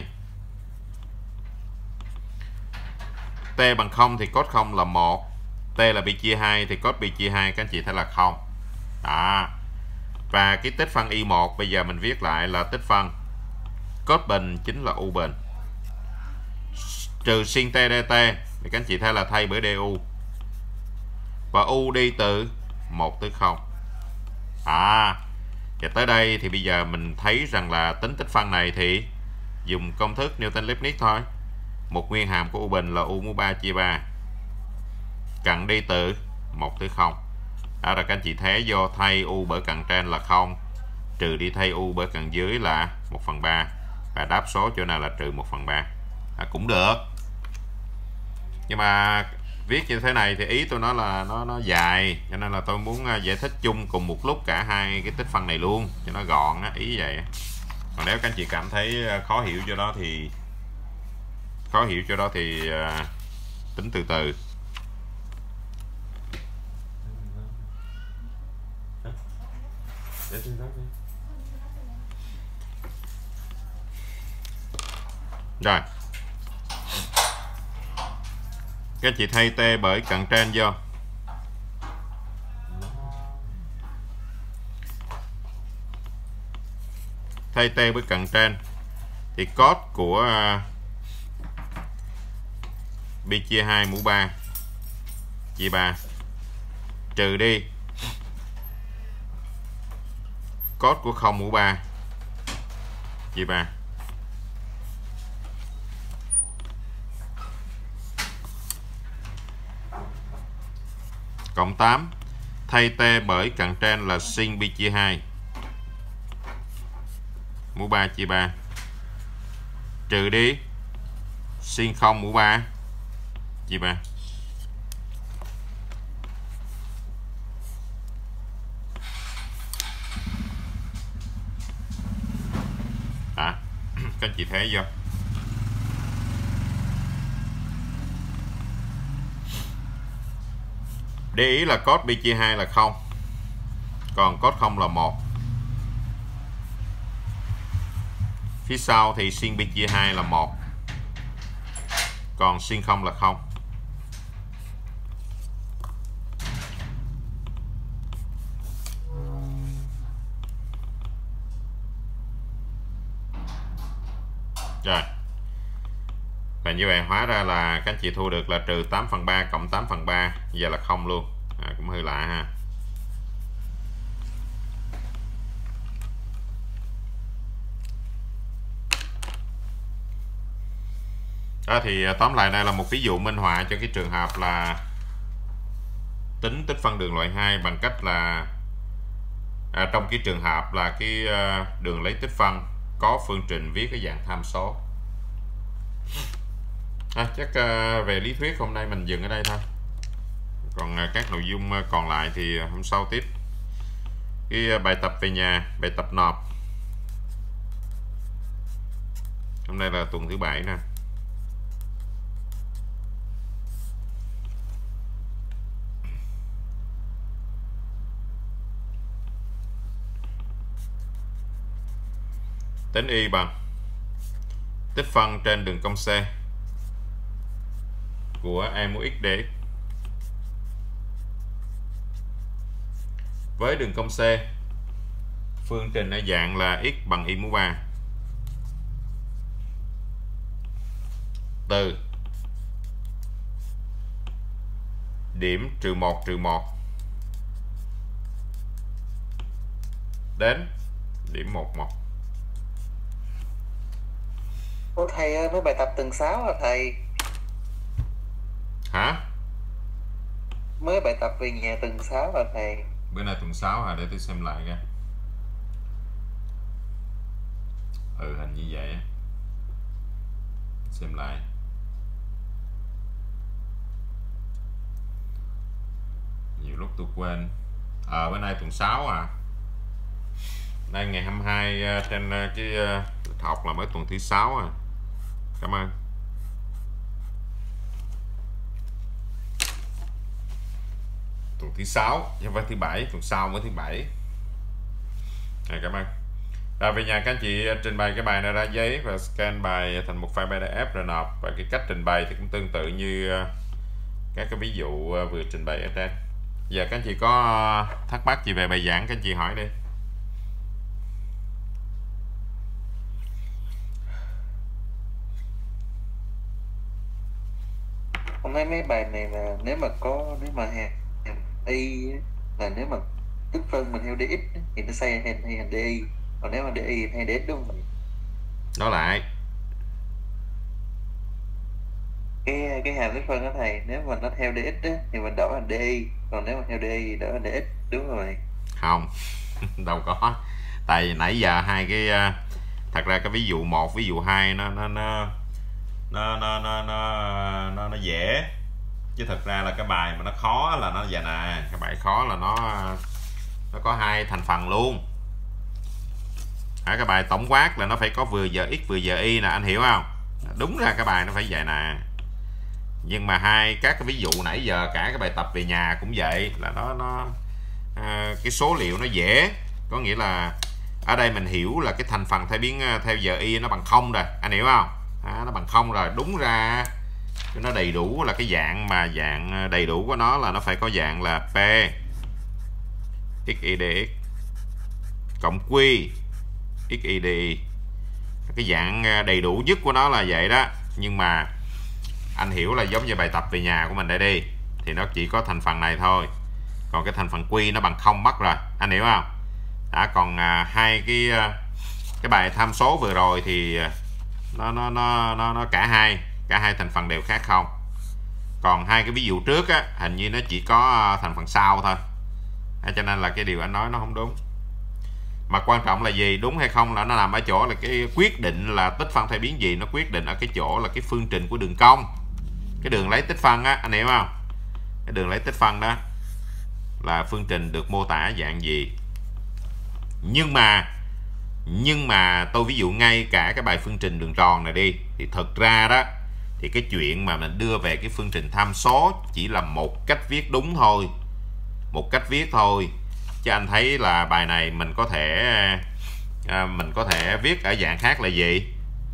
T bằng không thì cos không là một, t là pi chia hai thì cos pi chia hai các anh chị thấy là không. Đó. Và cái tích phân y một bây giờ mình viết lại là tích phân cos bình chính là u bình trừ sin t dt thì các anh chị thấy là thay bởi du, và u đi từ một tới không. À, và tới đây thì bây giờ mình thấy rằng là tính tích phân này thì dùng công thức Newton-Leibniz thôi. Một nguyên hàm của u bình là u mũ ba chia ba, cặn đi từ một tới không. Đó là các anh chị thế vô thay u bởi cặn trên là không, trừ đi thay u bởi cặn dưới là một phần ba, và đáp số chỗ nào là trừ một phần ba. À, cũng được. Nhưng mà viết như thế này thì ý tôi nói là nó nó dài, cho nên là tôi muốn giải thích chung cùng một lúc cả hai cái tích phân này luôn cho nó gọn á, ý vậy. Còn nếu các anh chị cảm thấy khó hiểu cho đó thì khó hiểu cho đó thì uh, tính từ từ. Rồi, các chị thay t bởi cặn trên vô. Thay t với cặn trên thì cos của uh, pi chia hai mũ ba chia ba trừ đi cos của không mũ ba chia ba. Cộng tám thay t bởi cặn trên là sin pi chia hai mũ ba chia ba trừ đi sin không mũ ba chia ba. Các anh chị thấy chưa? Để ý là cos pi chia hai là không, còn cos không là một. Phía sau thì sin pi chia hai là một, còn sin không là không. Rồi. Và như vậy hóa ra là các anh chị thu được là trừ tám phần ba cộng tám phần ba, giờ là không luôn. À, cũng hơi lạ ha. Đó thì tóm lại đây là một ví dụ minh họa cho cái trường hợp là tính tích phân đường loại hai bằng cách là à, trong cái trường hợp là cái uh, đường lấy tích phân có phương trình viết cái dạng tham số. À, chắc uh, về lý thuyết hôm nay mình dừng ở đây thôi. Còn uh, các nội dung uh, còn lại thì hôm sau tiếp. Cái uh, bài tập về nhà, bài tập nộp. Hôm nay là tuần thứ bảy nè. Tính y bằng tích phân trên đường cong C của a mũ x dx với đường cong C phương trình ở dạng là x bằng y mũ ba từ điểm trừ một trừ một đến điểm một một. Ủa thầy ơi, mấy bài tập tuần sáu à thầy? Hả? Mới bài tập về nhà tuần sáu à thầy? Bữa nay tuần sáu hả? Để tôi xem lại nha. Ừ, hình như vậy. Xem lại. Nhiều lúc tôi quên. À, bữa nay tuần sáu à. Đây ngày hai mươi hai trên cái lịch học là mới tuần thứ sáu à. Cảm ơn. Tuần thứ sáu chứ không phải thứ bảy, tuần sau mới thứ bảy. À, cảm ơn. Rồi về nhà các anh chị trình bày cái bài này ra giấy và scan bài thành một file pê đê ép rồi nộp. Và cái cách trình bày thì cũng tương tự như các cái ví dụ vừa trình bày ở trên. Giờ các anh chị có thắc mắc gì về bài giảng các anh chị hỏi đi. Hôm nay mấy bài này là nếu mà có nếu mà hàng y là nếu mà tích phân mình theo dx thì nó xây thành hay thành dy, còn nếu mà dy thì thay dx đúng không? Đó lại cái cái hàm tích phân đó thầy, nếu mà nó theo dx đó, thì mình đổi thành dy, còn nếu mà theo dy thì đổi thành dx, đúng rồi. Không. Đâu có. Tại vì nãy giờ hai cái thật ra cái ví dụ một, ví dụ hai nó nó nó nó nó nó nó nó, nó dễ, chứ thật ra là cái bài mà nó khó là nó vậy nè. Cái bài khó là nó nó có hai thành phần luôn. À, cái bài tổng quát là nó phải có vừa giờ x vừa giờ y nè, anh hiểu không? Đúng ra cái bài nó phải vậy nè. Nhưng mà hai các cái ví dụ nãy giờ cả cái bài tập về nhà cũng vậy, là nó nó à, cái số liệu nó dễ, có nghĩa là ở đây mình hiểu là cái thành phần thay biến theo giờ y nó bằng không rồi, anh hiểu không? À, nó bằng không rồi, đúng ra nó đầy đủ là cái dạng mà dạng đầy đủ của nó là nó phải có dạng là p x y dx cộng q x y dy. Cái dạng đầy đủ nhất của nó là vậy đó. Nhưng mà anh hiểu là giống như bài tập về nhà của mình đây đi, thì nó chỉ có thành phần này thôi, còn cái thành phần q nó bằng không mất rồi, anh hiểu không? Đã, còn à, hai cái cái bài tham số vừa rồi thì nó nó nó nó nó cả hai cả hai thành phần đều khác không. Còn hai cái ví dụ trước á, hình như nó chỉ có thành phần sau thôi. À, cho nên là cái điều anh nói nó không đúng. Mà quan trọng là gì, đúng hay không là nó nằm ở chỗ là cái quyết định là tích phân thay biến gì, nó quyết định ở cái chỗ là cái phương trình của đường cong, cái đường lấy tích phân á, anh hiểu không? Cái đường lấy tích phân đó là phương trình được mô tả dạng gì. Nhưng mà Nhưng mà tôi ví dụ ngay cả cái bài phương trình đường tròn này đi, thì thật ra đó thì cái chuyện mà mình đưa về cái phương trình tham số chỉ là một cách viết đúng thôi, một cách viết thôi. Chứ anh thấy là bài này mình có thể à, mình có thể viết ở dạng khác là gì?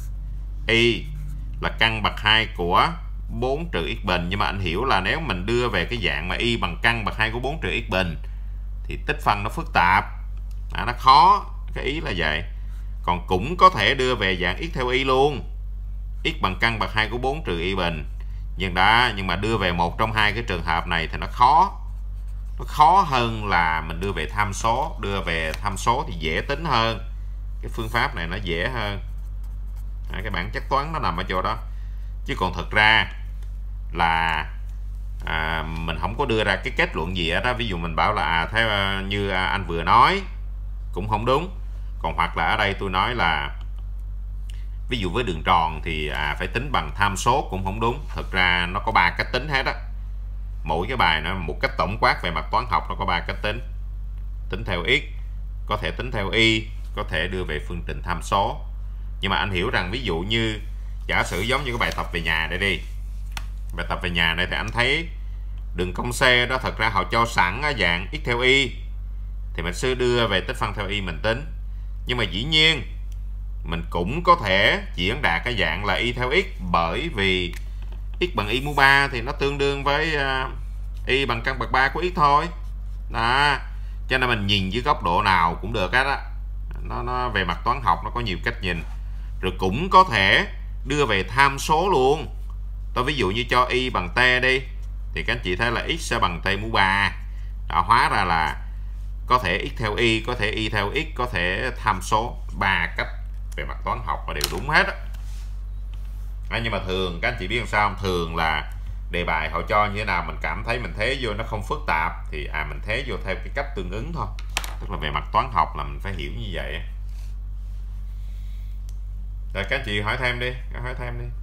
Y là căn bậc hai của bốn trừ x bình, nhưng mà anh hiểu là nếu mình đưa về cái dạng mà y bằng căn bậc hai của bốn trừ x bình thì tích phân nó phức tạp, à, nó khó, cái ý là vậy. Còn cũng có thể đưa về dạng x theo y luôn, x bằng căn bậc hai của bốn trừ y bình, nhưng đã nhưng mà đưa về một trong hai cái trường hợp này thì nó khó, nó khó hơn là mình đưa về tham số. Đưa về tham số thì dễ tính hơn, cái phương pháp này nó dễ hơn, à, cái bản chất toán nó nằm ở chỗ đó. Chứ còn thật ra là à, mình không có đưa ra cái kết luận gì đó. Ví dụ mình bảo là à, theo như anh vừa nói cũng không đúng. Còn hoặc là ở đây tôi nói là ví dụ với đường tròn thì à, phải tính bằng tham số cũng không đúng. Thực ra nó có ba cách tính hết á. Mỗi cái bài nó một cách tổng quát về mặt toán học nó có ba cách tính. Tính theo x, có thể tính theo y, có thể đưa về phương trình tham số. Nhưng mà anh hiểu rằng ví dụ như giả sử giống như cái bài tập về nhà đây đi. Bài tập về nhà này thì anh thấy đường cong C đó thật ra họ cho sẵn ở dạng x theo y, thì mình sẽ đưa về tích phân theo y mình tính. Nhưng mà dĩ nhiên mình cũng có thể diễn đạt cái dạng là y theo x, bởi vì x bằng y mũ ba thì nó tương đương với uh, y bằng căn bậc ba của x thôi. Đó. Cho nên mình nhìn dưới góc độ nào cũng được hết á. Nó, nó về mặt toán học nó có nhiều cách nhìn. Rồi cũng có thể đưa về tham số luôn. Tôi ví dụ như cho y bằng t đi, thì các anh chị thấy là x sẽ bằng t mũ ba. Đó, hóa ra là có thể x theo y, có thể y theo x, có thể tham số. Ba cách về mặt toán học mà đều đúng hết á. À, nhưng mà thường các anh chị biết làm sao không? Thường là đề bài họ cho như thế nào mình cảm thấy mình thế vô nó không phức tạp thì à mình thế vô theo cái cách tương ứng thôi. Tức là về mặt toán học là mình phải hiểu như vậy. Rồi các anh chị hỏi thêm đi, hỏi thêm đi.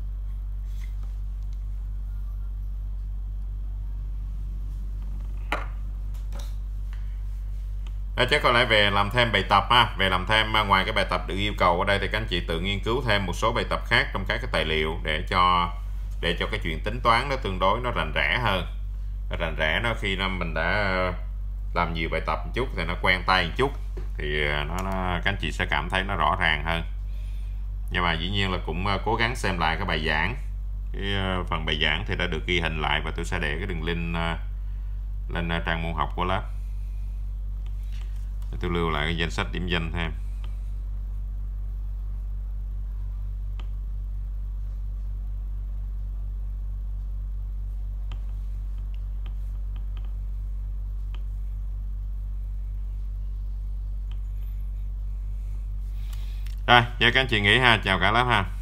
À, chắc có lẽ về làm thêm bài tập ha, về làm thêm ngoài cái bài tập được yêu cầu ở đây thì các anh chị tự nghiên cứu thêm một số bài tập khác trong các cái tài liệu để cho để cho cái chuyện tính toán nó tương đối nó rành rẽ hơn. Nó rành rẽ nó khi nó mình đã làm nhiều bài tập một chút thì nó quen tay một chút thì nó, nó các anh chị sẽ cảm thấy nó rõ ràng hơn. Nhưng mà dĩ nhiên là cũng cố gắng xem lại cái bài giảng. Cái phần bài giảng thì đã được ghi hình lại và tôi sẽ để cái đường link lên trang môn học của lớp. Tôi lưu lại cái danh sách điểm danh thêm. Rồi, giờ các anh chị nghỉ ha, chào cả lớp ha.